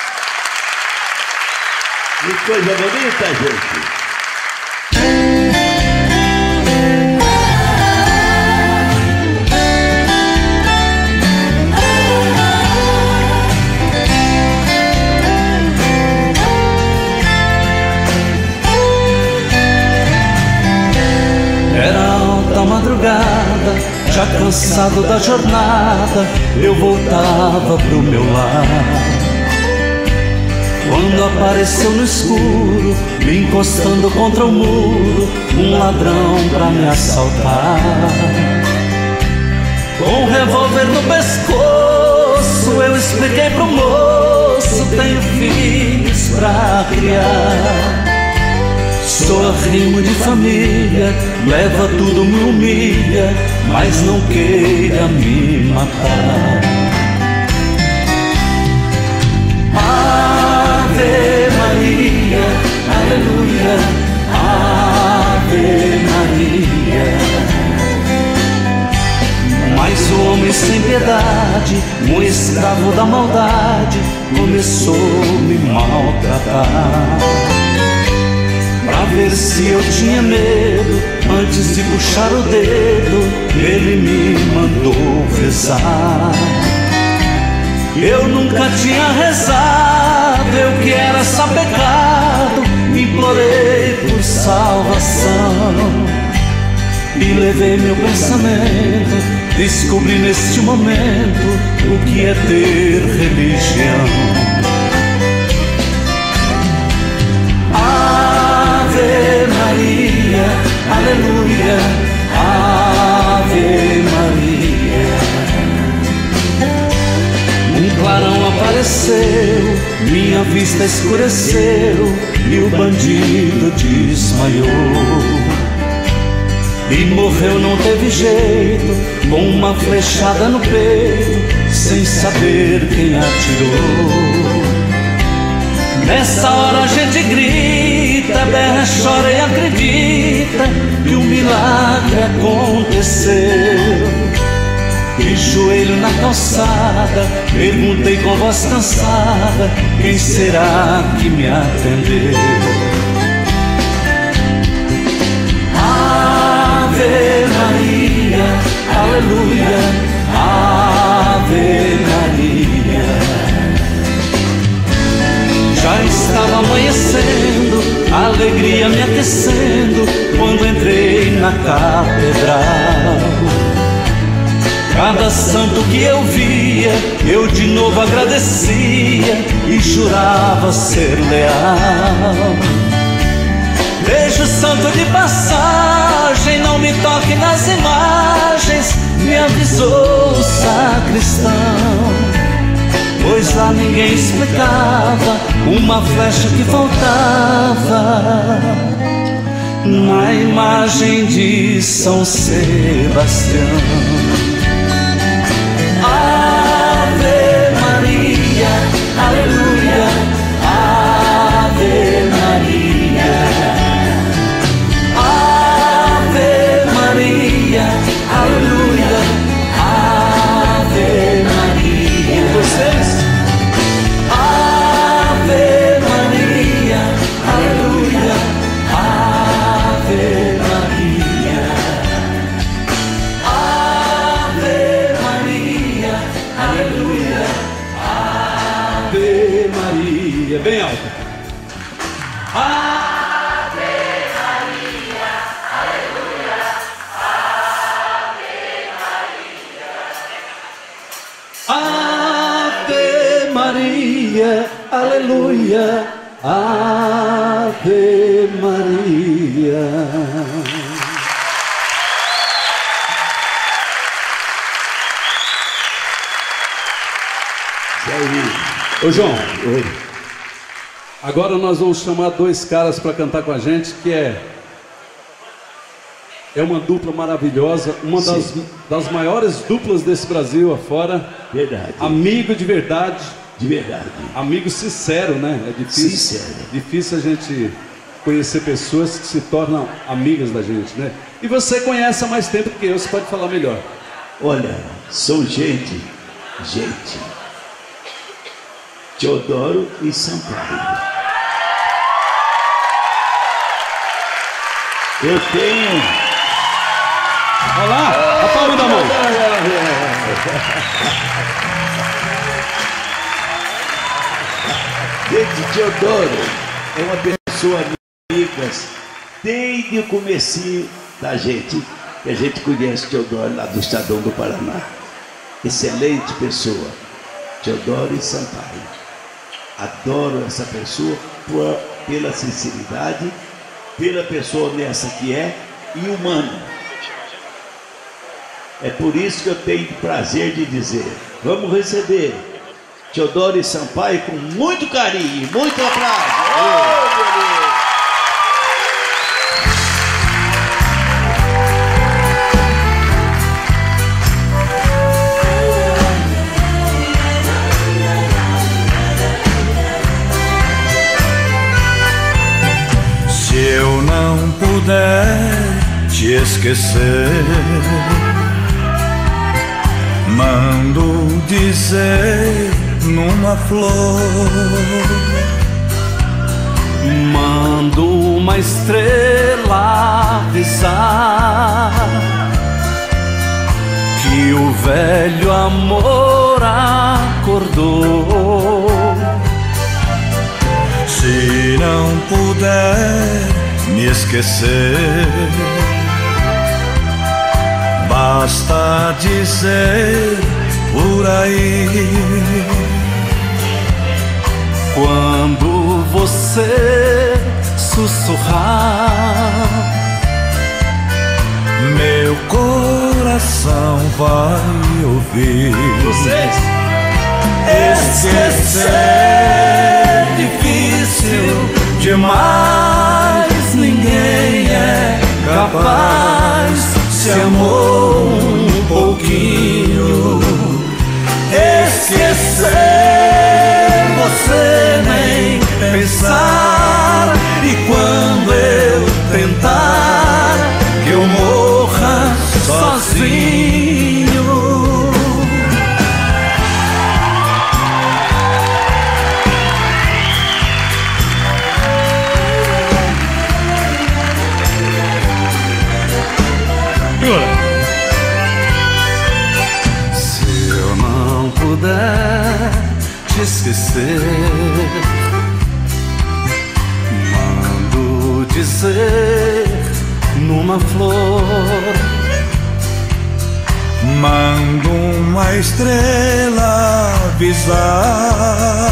Que coisa bonita, gente. Madrugada, já cansado da jornada, eu voltava pro meu lar. Quando apareceu no escuro, me encostando contra o muro, um ladrão pra me assaltar. Com um revólver no pescoço, eu expliquei pro moço: tenho filhos pra criar. Sou arrimo de família, leva tudo, me humilha, mas não queira me matar. Ave Maria, aleluia, Ave Maria. Mas o homem sem piedade, um escravo da maldade, começou a me maltratar. Pra ver se eu tinha medo. Antes de puxar o dedo, ele me mandou rezar. Eu nunca tinha rezado, eu que era só pecado, implorei por salvação. E levei meu pensamento, descobri neste momento o que é ter religião. Ave Maria, aleluia, Ave Maria. Um clarão apareceu, minha vista escureceu e o bandido desmaiou. E morreu, não teve jeito, com uma flechada no peito, sem saber quem atirou. Nessa hora a gente grita, berra, chora e acredita que um milagre aconteceu. De joelho na calçada, perguntei com voz cansada, quem será que me atendeu? Ave Maria, aleluia, Ave Maria. Já estava amanhecendo, a alegria me aquecendo, quando entrei na catedral. Cada santo que eu via, eu de novo agradecia e jurava ser leal. Vejo santo de passagem, não me toque nas imagens, me avisou o sacristão. Pois lá ninguém explicava uma flecha que faltava na imagem de São Sebastião. Ave Maria, aleluia, Ave Maria. Ave Maria, aleluia, Ave Maria. E vocês? Ave Maria, aleluia, Ave Maria. Ave Maria, aleluia, Ave Maria. Bem alto. Ave Maria, aleluia, Ave Maria. Ô João, agora nós vamos chamar dois caras para cantar com a gente, que é uma dupla maravilhosa, uma das maiores duplas desse Brasil afora. Verdade. Amigo de verdade. De verdade. Amigo sincero, né? É difícil, difícil a gente conhecer pessoas que se tornam amigas da gente, né? E você conhece há mais tempo que eu, você pode falar melhor. Olha, são gente. Teodoro e Sampaio. Eu tenho... Olha lá, a palma da mão. Gente, Teodoro é uma pessoa amiga desde o comecinho da gente, que a gente conhece Teodoro lá do Estadão do Paraná. Excelente pessoa, Teodoro e Sampaio. Adoro essa pessoa pela sinceridade, pela pessoa honesta que é e humana. É por isso que eu tenho o prazer de dizer, vamos receber Teodoro e Sampaio com muito carinho, muito aplauso. Se eu não puder te esquecer, mando dizer numa flor, Mando uma estrela avisar que o velho amor acordou. Se não puder me esquecer, basta dizer por aí. Quando você sussurrar, meu coração vai ouvir. Vocês esquecer é difícil demais, ninguém é capaz. Se amou um pouquinho, esquecer você nem pensar. E quando eu tentar que eu morra sozinho, se eu não puder te esquecer, mando dizer numa flor, mando uma estrela avisar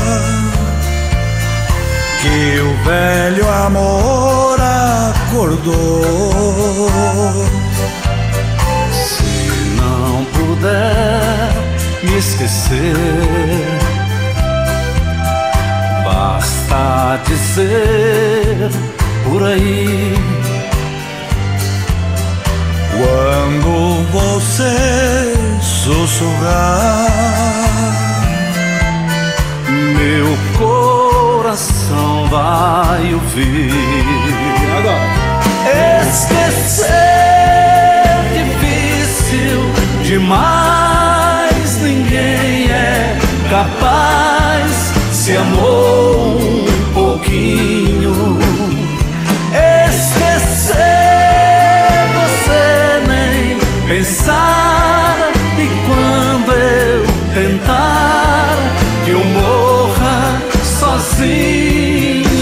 que o velho amor acordou. Se não puder me esquecer, basta dizer por aí. Quando você sussurrar, meu coração vai ouvir. Agora. Esquecer difícil demais, ninguém é capaz. Se amou um pouquinho, esquecer você nem pensar. E quando eu tentar que eu morra sozinho,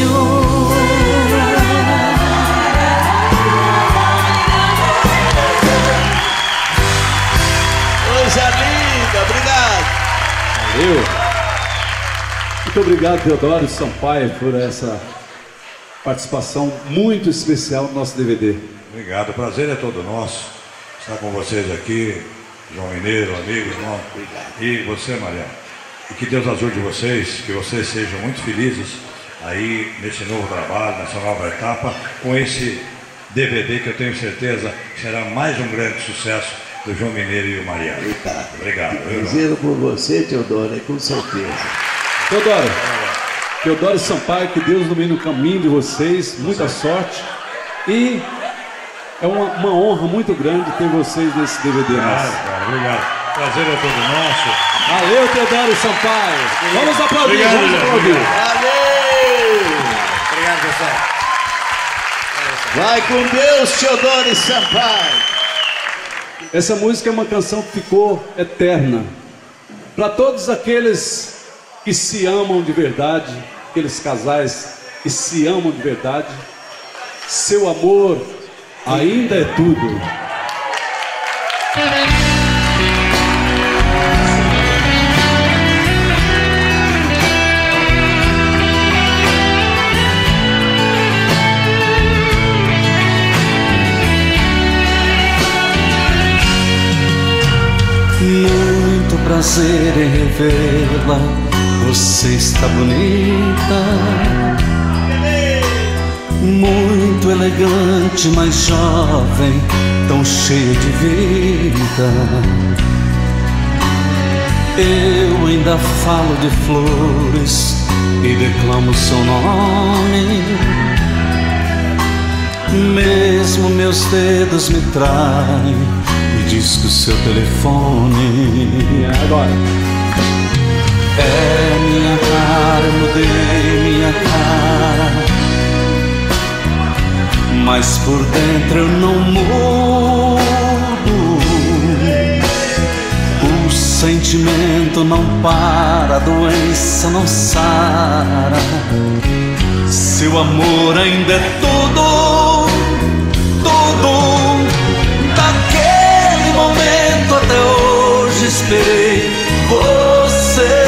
coisa linda, obrigado. Valeu. Muito obrigado, Teodoro Sampaio, por essa participação muito especial no nosso DVD. Obrigado, o prazer é todo nosso estar com vocês aqui, João Mineiro, amigo, irmão. Obrigado. E você, Mariana. E que Deus ajude vocês, que vocês sejam muito felizes aí nesse novo trabalho, nessa nova etapa, com esse DVD que eu tenho certeza que será mais um grande sucesso do João Mineiro e o Mariano. Obrigado. Dizendo por você, Teodoro, com certeza. Teodoro Sampaio, que Deus ilumine o caminho de vocês, muita sorte. E é uma honra muito grande ter vocês nesse DVD. Cara, obrigado. Prazer é todo nosso. Valeu, Teodoro Sampaio. Vamos aplaudir. Obrigado, vamos aplaudir. Valeu! Obrigado, pessoal. Vai com Deus, Teodoro Sampaio. Essa música é uma canção que ficou eterna. Para todos aqueles que se amam de verdade, aqueles casais que se amam de verdade, seu amor ainda é tudo. Muito prazer em revê-la, você está bonita, muito elegante, mas jovem, tão cheia de vida. Eu ainda falo de flores e declamo seu nome, mesmo meus dedos me traem e diz que o seu telefone agora é minha cara. Eu mudei minha cara mas por dentro eu não mudo. O sentimento não para, a doença não sara. Seu amor ainda é tudo, tudo. Daquele momento até hoje esperei você.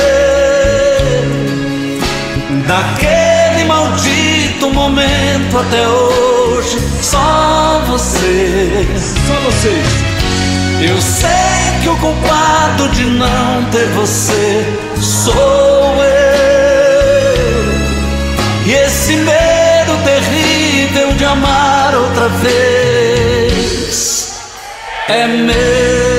Daquele maldito momento até hoje, só você. Só vocês. Eu sei que o culpado de não ter você sou eu. E esse medo terrível de amar outra vez é meu.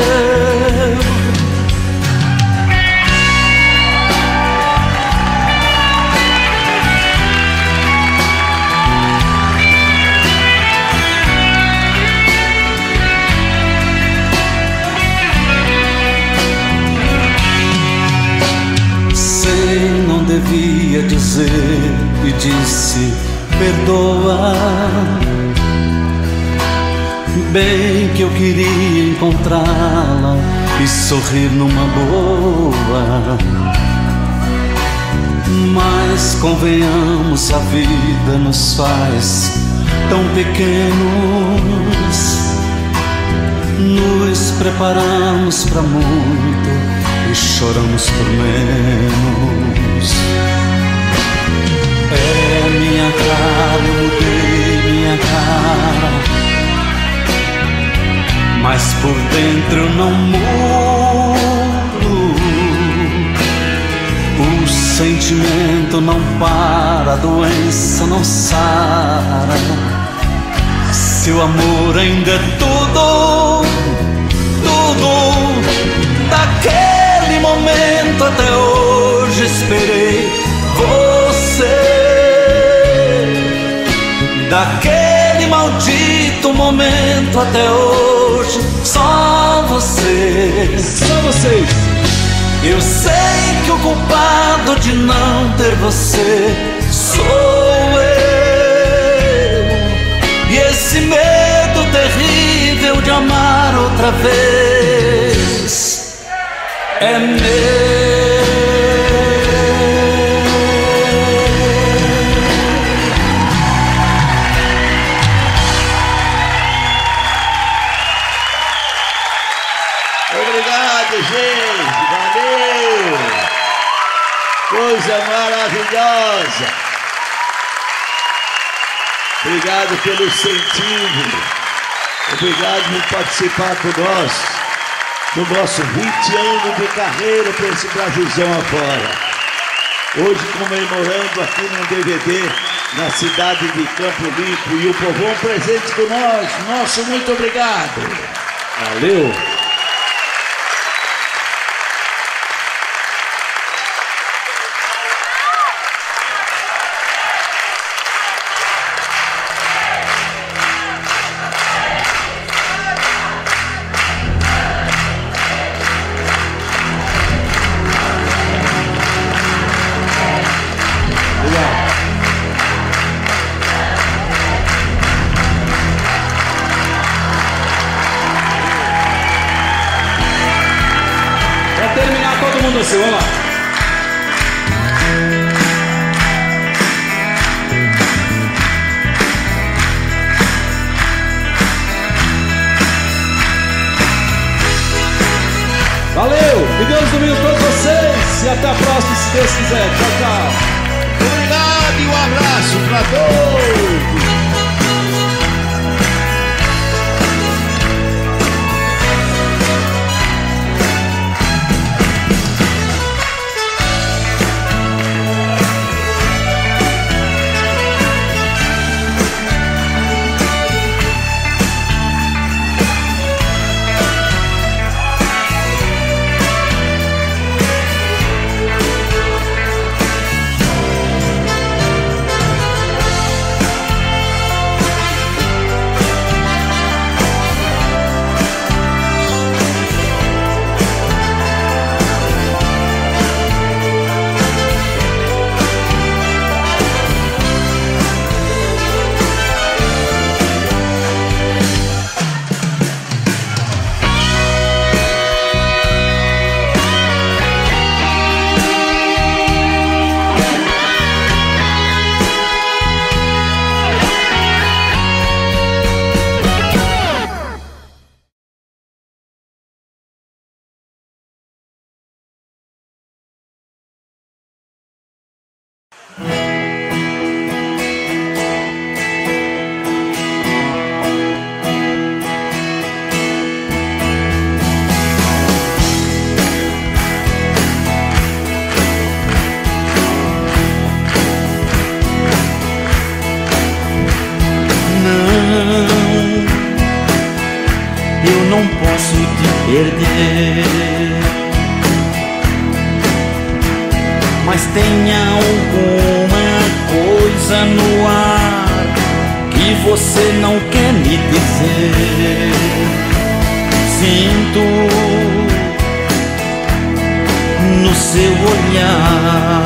Devia dizer e disse perdoa. Bem que eu queria encontrá-la e sorrir numa boa. Mas convenhamos, a vida nos faz tão pequenos. Nos preparamos pra muito e choramos por menos. É minha cara, eu mudei minha cara, mas por dentro eu não mudo. O sentimento não para, a doença não sara. Seu amor ainda é tudo, tudo. Daquele momento até hoje esperei você. Daquele maldito momento até hoje, só você. Só vocês. Eu sei que o culpado de não ter você sou eu. E esse medo terrível de amar outra vez é meu. Gente, valeu! Coisa maravilhosa! Obrigado pelo incentivo, obrigado por participar conosco do nosso 20 anos de carreira para esse Brasilzão afora. Hoje comemorando aqui num DVD na cidade de Campo Limpo, e o povão presente com nós. Nosso muito obrigado! Valeu! Assim, vamos lá. Valeu! Que Deus domine todos vocês e até a próxima, se Deus quiser. Tchau, tchau. Obrigado e um abraço para todos. posso te perder. Mas tem alguma coisa no ar que você não quer me dizer. Sinto no seu olhar.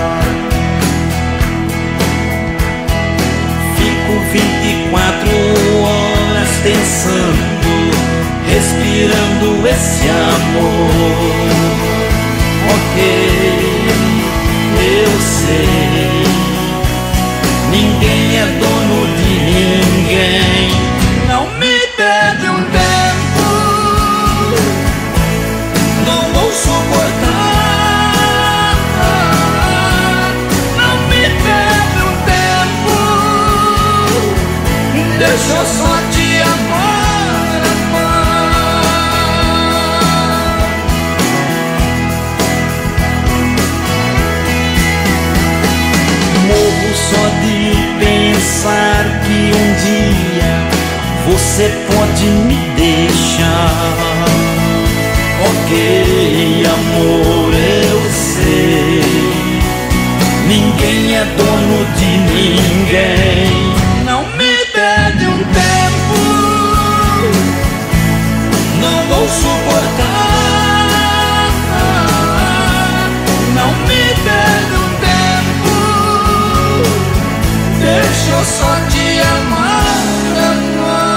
Fico 24 horas pensando, respirando esse amor. Ok, eu sei, ninguém é dono de ninguém. Não me pede um tempo, não vou suportar. Não me pede um tempo, deixa eu só te amar, amar. Morro só de pensar que um dia você pode me deixar. Ok, amor, eu sei, ninguém é dono de ninguém. Não me pede um tempo, não vou suportar. Não me pede um tempo, deixa eu só te amar, amar.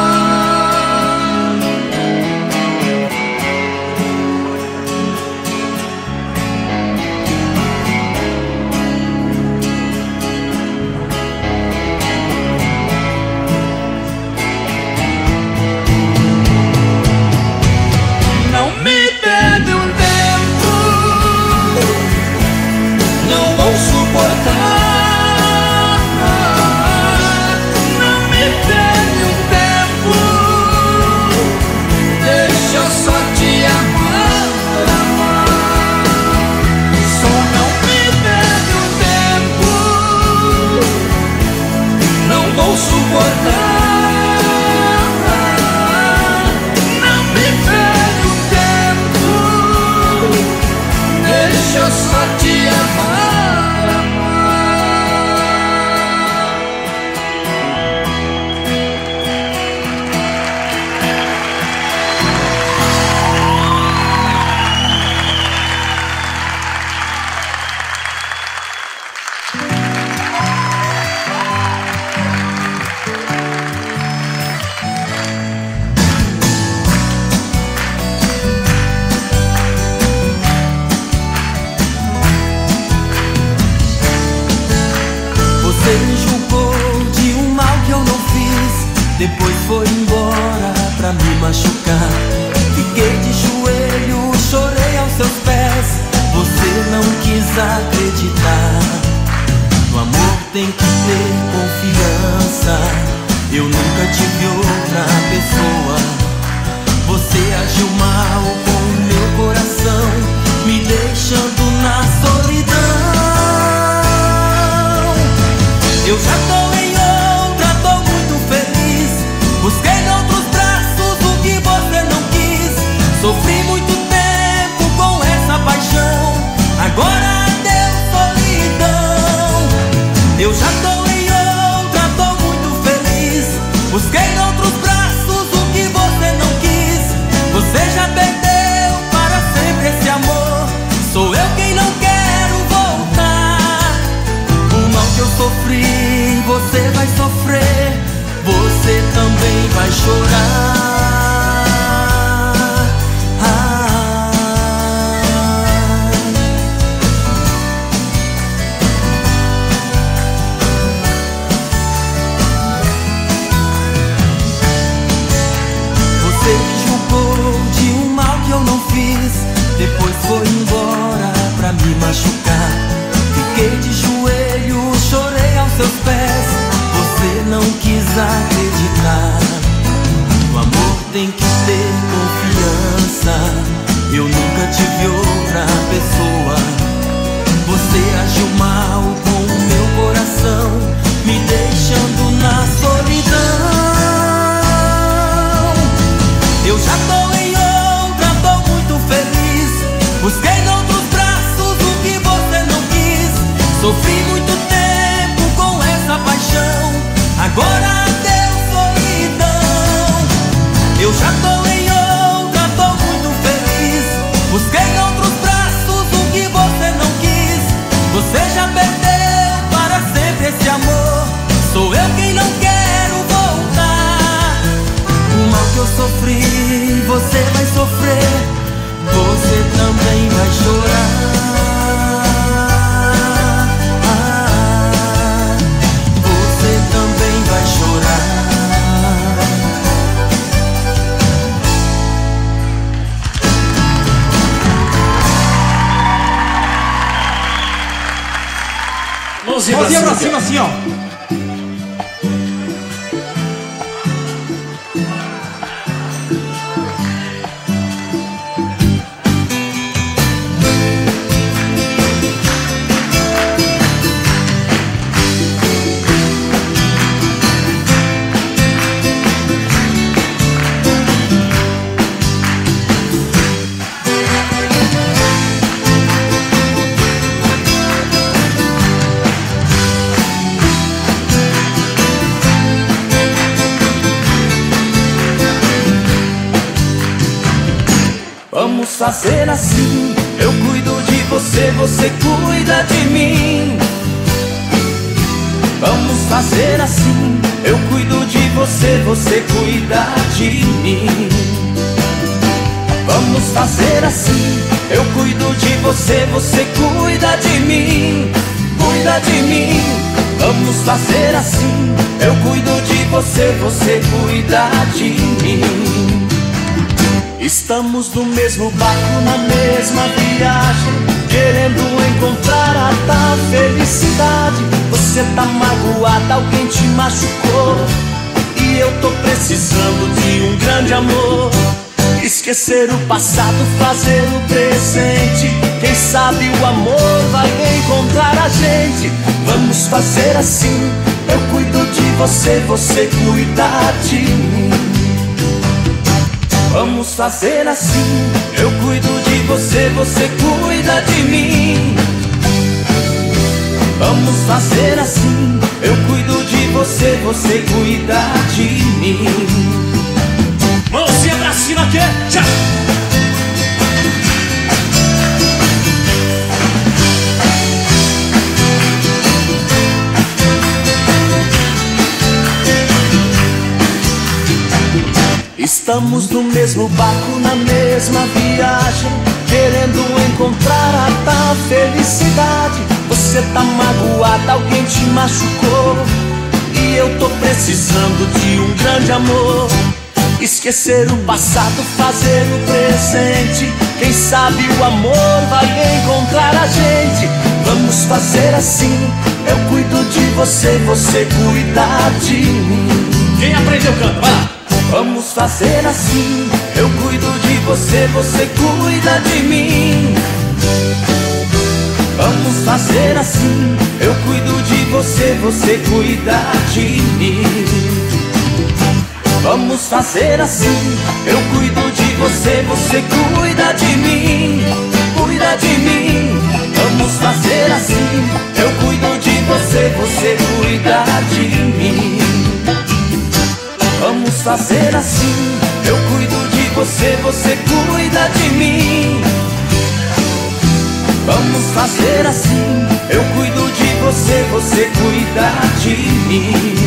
Não me pede um tempo, não vou suportar. Não me pede um tempo, deixa eu só te amar, amar. Só não me pede um tempo, não vou suportar. Não me pede um tempo, deixa eu só te amar, amar. Você me julgou de um mal que eu não fiz, depois foi embora pra me machucar. Fiquei de joelho, chorei aos seus pés, você não quis acreditar. No amor tem que ter confiança, eu nunca tive outra pessoa. Você agiu mal com o meu coração, me deixando na solidão. Eu já tô em outra, tô muito feliz. Busquei em outros braços o que você não quis. Sofri muito tempo com essa paixão, agora adeus solidão. Eu já tô em outra, tô muito feliz. Busquei em outros braços o que você não quis. Você já perdeu para sempre esse amor. Sou eu quem não quero voltar. O mal que eu sofri, você vai sofrer, você também vai chorar. Você me julgou de um mal que eu não fiz, depois foi embora pra me machucar. Fiquei de joelho, chorei aos seus pés, você não quis acreditar. No amor tem que ter confiança, eu nunca tive outra pessoa. Você agiu mal com o meu coração, me deixando na solidão. Eu já tô em vai chorar. Você também vai chorar. Mãozinha pra cima assim, ó. Vamos fazer assim, eu cuido de você, você cuida de mim. Vamos fazer assim, eu cuido de você, você cuida de mim. Vamos fazer assim, eu cuido de você, você cuida de mim. Cuida de mim. Vamos fazer assim, eu cuido de você, você cuida de mim. Estamos no mesmo barco, na mesma viagem, querendo encontrar a tal felicidade. Você tá magoada, alguém te machucou, e eu tô precisando de um grande amor. Esquecer o passado, fazer o presente, quem sabe o amor vai encontrar a gente. Vamos fazer assim, eu cuido de você, você cuida de mim. Vamos fazer assim, eu cuido de você, você cuida de mim. Vamos fazer assim, eu cuido de você, você cuida de mim. Mãozinha pra cima aqui, já! Estamos no mesmo barco, na mesma viagem, querendo encontrar a tal felicidade. Você tá magoada, alguém te machucou, e eu tô precisando de um grande amor. Esquecer o passado, fazer o presente, quem sabe o amor vai encontrar a gente. Vamos fazer assim, eu cuido de você, você cuida de mim. Quem aprendeu canto? Vai lá! Vamos fazer assim, eu cuido de você, você cuida de mim. Vamos fazer assim, eu cuido de você, você cuida de mim. Vamos fazer assim, eu cuido de você, você cuida de mim. Cuida de mim. Vamos fazer assim, eu cuido de você, você cuida de mim. Vamos fazer assim, eu cuido de você, você cuida de mim. Vamos fazer assim, eu cuido de você, você cuida de mim.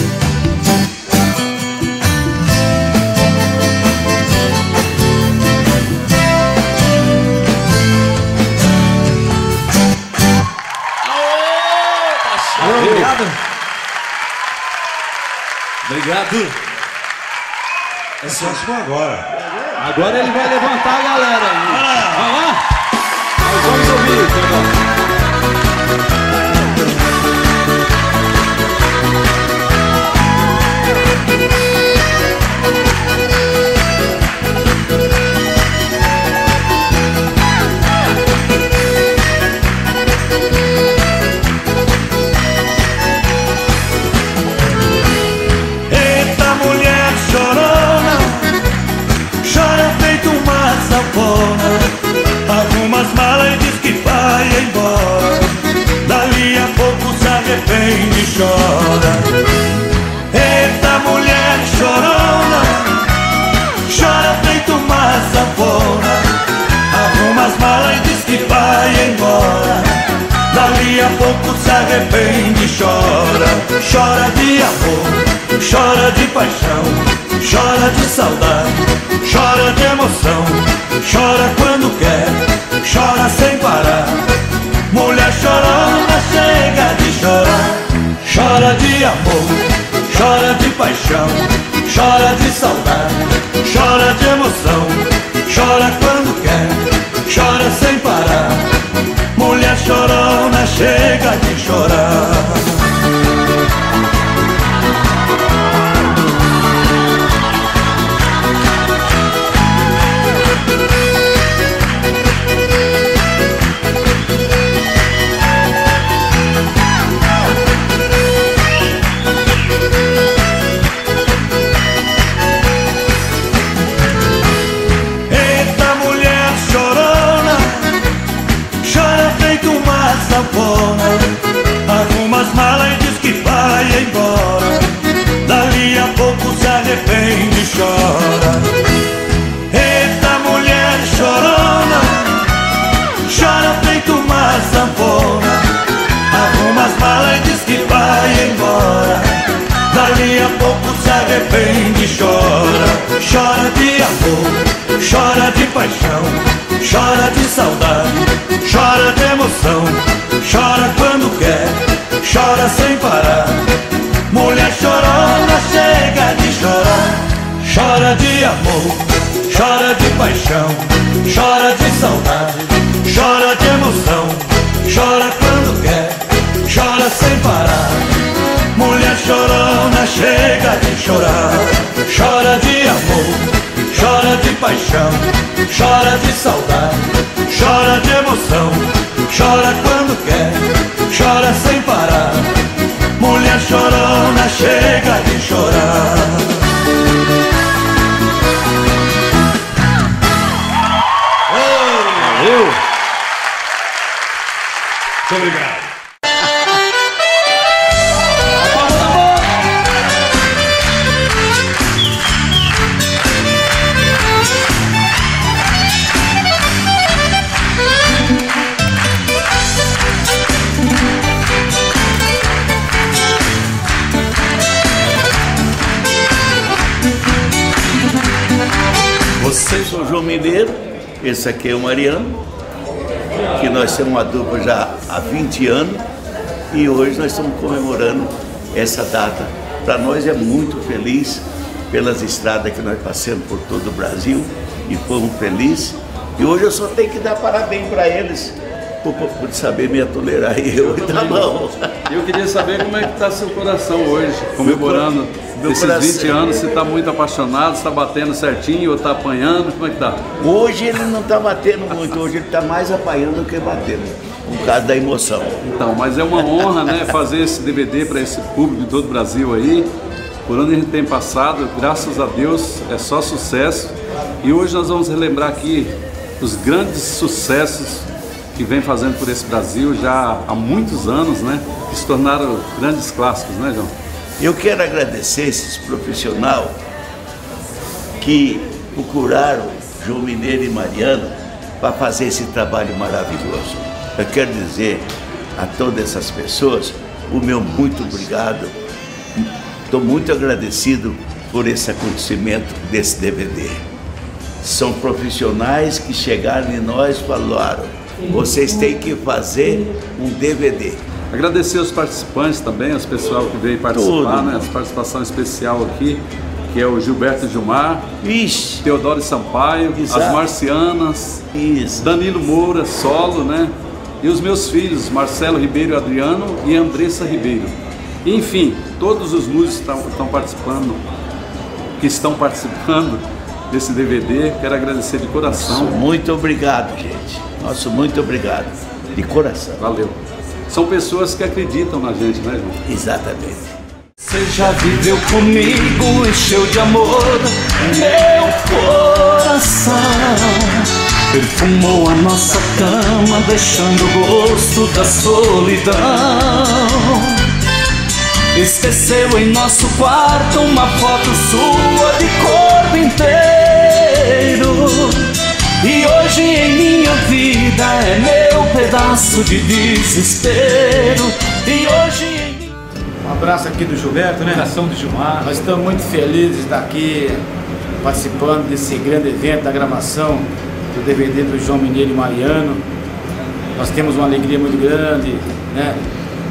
Obrigado. Obrigado. É só agora. Agora ele vai levantar a galera aí. Vamos lá? Vamos ouvir. Eita mulher chorona, chora feito uma sanfona. Arruma as malas e diz que vai embora. Dali a pouco se arrepende e chora. Eita mulher chorona, chora feito uma sanfona. Arruma as malas e diz que vai embora. Dali a pouco se arrepende e chora. Chora de amor, chora de paixão, chora de saudade, chora de emoção, chora quando quer, chora amor, chora de paixão, chora de saudade, chora de emoção, chora quando quer, chora sem parar. Mulher chorona, chega de chorar. Arruma as malas e diz que vai embora. Dali a pouco se arrepende e chora. Eita mulher chorona, chora feito uma sanfona. Arruma as malas e diz que vai embora. Dali a pouco se arrepende e chora. Chora de amor, chora de paixão, chora de saudade, chora de emoção, chora quando quer, chora sem parar. Mulher chorona, chega de chorar. Chora de amor, chora de paixão, chora de saudade, chora de emoção, chora quando quer, chora sem parar. Mulher chorona, chega de chorar. Chora de amor, chora de paixão, chora de saudade, chora de emoção, chora quando quer, chora sem parar. Mulher chorona, chega de chorar. Valeu! Muito obrigado. Eu sou o João Mineiro, esse aqui é o Mariano, que nós temos uma dupla já há 20 anos e hoje nós estamos comemorando essa data. Para nós é muito feliz pelas estradas que nós passamos por todo o Brasil e fomos felizes. E hoje eu só tenho que dar parabéns para eles por saber me tolerar e eu, tá bom. Eu queria saber como é que está seu coração hoje, comemorando esses 20 anos, se está muito apaixonado, se está batendo certinho ou está apanhando, como é que está? Hoje ele não está batendo muito, hoje ele está mais apanhando do que batendo, por causa da emoção. Então, mas é uma honra, né, fazer esse DVD para esse público de todo o Brasil aí. Por onde a gente tem passado, graças a Deus, é só sucesso. E hoje nós vamos relembrar aqui os grandes sucessos que vem fazendo por esse Brasil já há muitos anos, né? Que se tornaram grandes clássicos, né, João? Eu quero agradecer esses profissionais que procuraram João Mineiro e Mariano para fazer esse trabalho maravilhoso. Eu quero dizer a todas essas pessoas o meu muito obrigado. Estou muito agradecido por esse acontecimento desse DVD. São profissionais que chegaram em nós e falaram: vocês têm que fazer um DVD. Agradecer aos participantes também, aos pessoal que veio participar, né? As participação especial aqui, que é o Gilberto Gilmar, Teodoro Sampaio, Exato. As Marcianas, Danilo Moura, solo, né? E os meus filhos, Marcelo Ribeiro Adriano e Andressa Ribeiro. Enfim, todos os músicos que estão participando desse DVD, quero agradecer de coração. Muito obrigado, gente. Nosso muito obrigado, de coração. Valeu. São pessoas que acreditam na gente, né, João? Exatamente. Você já viveu comigo, encheu de amor meu coração. Perfumou a nossa cama, deixando o gosto da solidão. Esqueceu em nosso quarto uma foto sua de corpo inteiro. E hoje em minha vida é meu pedaço de desespero. E hoje em mim... Um abraço aqui do Gilberto, né? Nação do Gilmar. Nós estamos muito felizes de estar aqui participando desse grande evento da gravação do DVD do João Mineiro e Mariano. Nós temos uma alegria muito grande, né?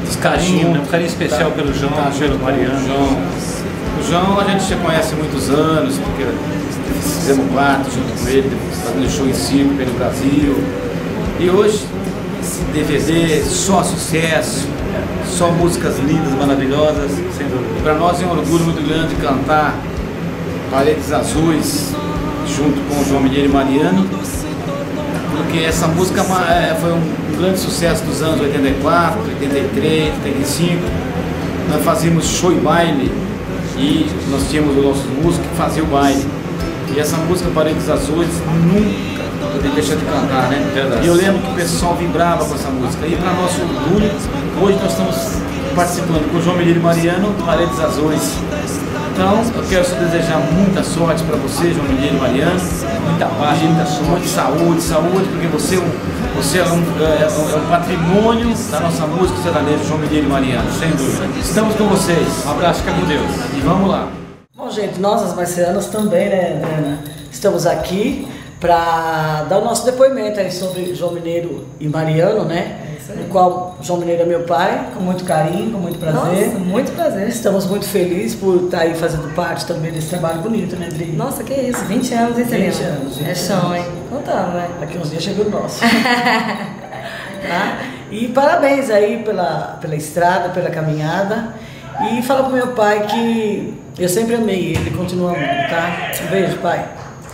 carinho, um carinho especial pelo João, pelo Mariano. O João a gente já conhece há muitos anos, porque fizemos quarto junto com ele, fazendo show em circo pelo Brasil. E hoje, esse DVD, só sucesso, só músicas lindas, maravilhosas. Para nós é um orgulho muito grande cantar Paredes Azuis junto com o João Mineiro e Mariano, porque essa música foi um grande sucesso dos anos 84, 83, 85. Nós fazíamos show e baile e nós tínhamos os nossos músicos que faziam o baile. E essa música Paredes Azuis nunca poderia deixar de cantar, né? Verdade. E eu lembro que o pessoal vibrava com essa música. E para nosso orgulho, hoje nós estamos participando com o João Mineiro e Mariano, Paredes Azuis. Então, eu quero só desejar muita sorte para você, João Mineiro e Mariano. Muita paz, muita sorte, saúde, porque você é um patrimônio da nossa música sertaneja, João Mineiro e Mariano, sem dúvida. Estamos com vocês. Um abraço, fica com Deus. E vamos lá. Bom, gente, nós, as marcianas, também, né, Ana? Estamos aqui para dar o nosso depoimento aí sobre João Mineiro e Mariano, né? No qual João Mineiro é meu pai, com muito carinho, com muito prazer. Nossa, muito prazer. Estamos muito felizes por estar aí fazendo parte também desse trabalho bonito, né, Dri? Nossa, que isso, 20 anos, hein, Serena? 20 anos. É chão, hein? Contando, né? Daqui uns dias chega o nosso. Tá? E parabéns aí pela estrada, pela caminhada. E fala pro meu pai que eu sempre amei ele, continua amando, tá? Um beijo, pai.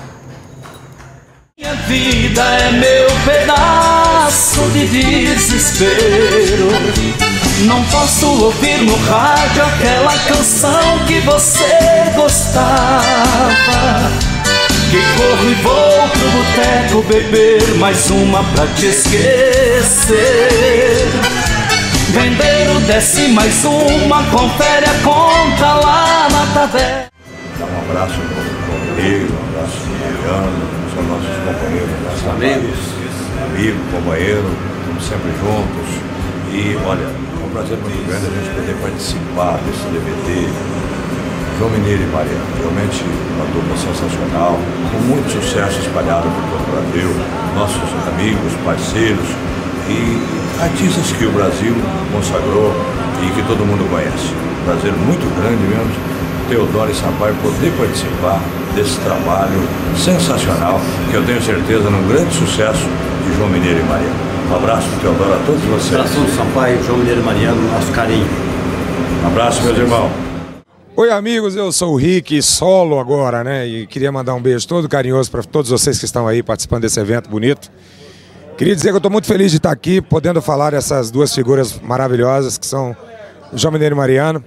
Minha vida é meu pedaço de desespero. Não posso ouvir no rádio aquela canção que você gostava. Que corro e vou pro boteco beber mais uma pra te esquecer. Vender o desce mais uma, confere a conta lá na taverna. Dá um abraço pro Mineiro, um abraço pro Mariano. São nossos companheiros, nossos amigos, companheiros, estamos sempre juntos. E olha, é um prazer muito grande a gente poder participar desse DVD. João Mineiro e Mariano, realmente uma dupla sensacional, com muito sucesso espalhado por todo o Brasil, nossos amigos, parceiros e artistas que o Brasil consagrou e que todo mundo conhece. Um prazer muito grande mesmo, Teodoro e Sampaio, poder participar desse trabalho sensacional, que eu tenho certeza num grande sucesso de João Mineiro e Mariano. Um abraço para Teodoro, a todos vocês. Um abraço do Sampaio, João Mineiro e Mariano, nosso carinho. Um abraço, meus irmãos. Oi, amigos, eu sou o Rick, solo agora, né? E queria mandar um beijo todo carinhoso para todos vocês que estão aí participando desse evento bonito. Queria dizer que eu estou muito feliz de estar aqui, podendo falar dessas duas figuras maravilhosas, que são João Mineiro e Mariano.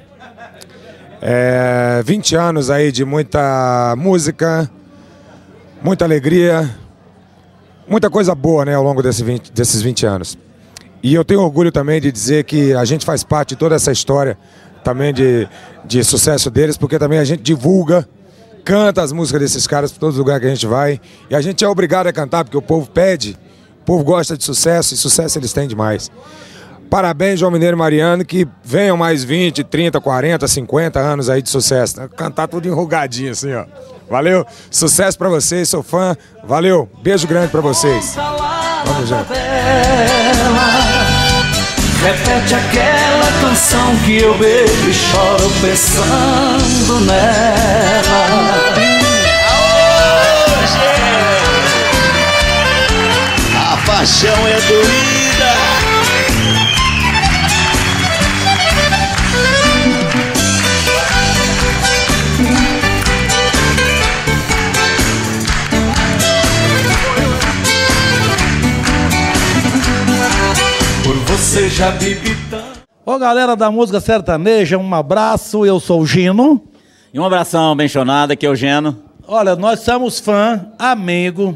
20 anos aí de muita música, muita alegria, muita coisa boa, né, ao longo desses 20 anos. E eu tenho orgulho também de dizer que a gente faz parte de toda essa história também de sucesso deles, porque também a gente divulga, canta as músicas desses caras por todo lugar que a gente vai. E a gente é obrigado a cantar, porque o povo pede, o povo gosta de sucesso, e sucesso eles têm demais. Parabéns, João Mineiro e Mariano, que venham mais 20, 30, 40, 50 anos aí de sucesso. Cantar tudo enrugadinho assim, ó. Valeu, sucesso pra vocês, sou fã. Valeu, beijo grande pra vocês. Vamos junto. Repete aquela canção que eu bebo e choro pensando nela. A paixão é doída. Você já vive tanto. Ô galera da música sertaneja, um abraço, eu sou o Gino. E um abração abençoado, aqui é o Geno. Olha, nós somos fã, amigo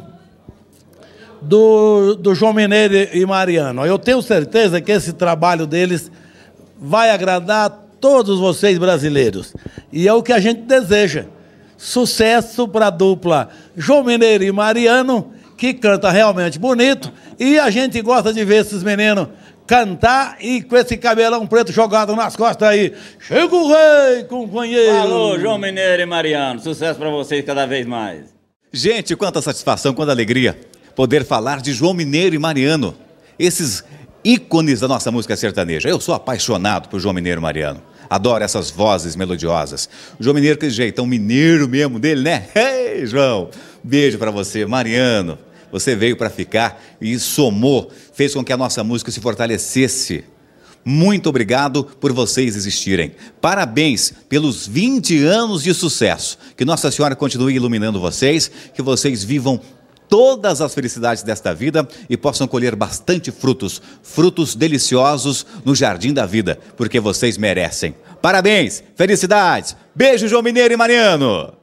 do João Mineiro e Mariano. Eu tenho certeza que esse trabalho deles vai agradar todos vocês brasileiros. E é o que a gente deseja. Sucesso para a dupla João Mineiro e Mariano, que canta realmente bonito. E a gente gosta de ver esses meninos cantar e com esse cabelão preto jogado nas costas aí. Chega o rei, companheiro. Alô, João Mineiro e Mariano. Sucesso para vocês cada vez mais. Gente, quanta satisfação, quanta alegria poder falar de João Mineiro e Mariano. Esses ícones da nossa música sertaneja. Eu sou apaixonado por João Mineiro e Mariano. Adoro essas vozes melodiosas. O João Mineiro, que jeitão mineiro mesmo dele, né? Ei, João, beijo pra você. Mariano, você veio pra ficar e somou, fez com que a nossa música se fortalecesse. Muito obrigado por vocês existirem. Parabéns pelos 20 anos de sucesso. Que Nossa Senhora continue iluminando vocês, que vocês vivam todas as felicidades desta vida e possam colher bastante frutos, frutos deliciosos no jardim da vida, porque vocês merecem. Parabéns, felicidades, beijo João Mineiro e Mariano.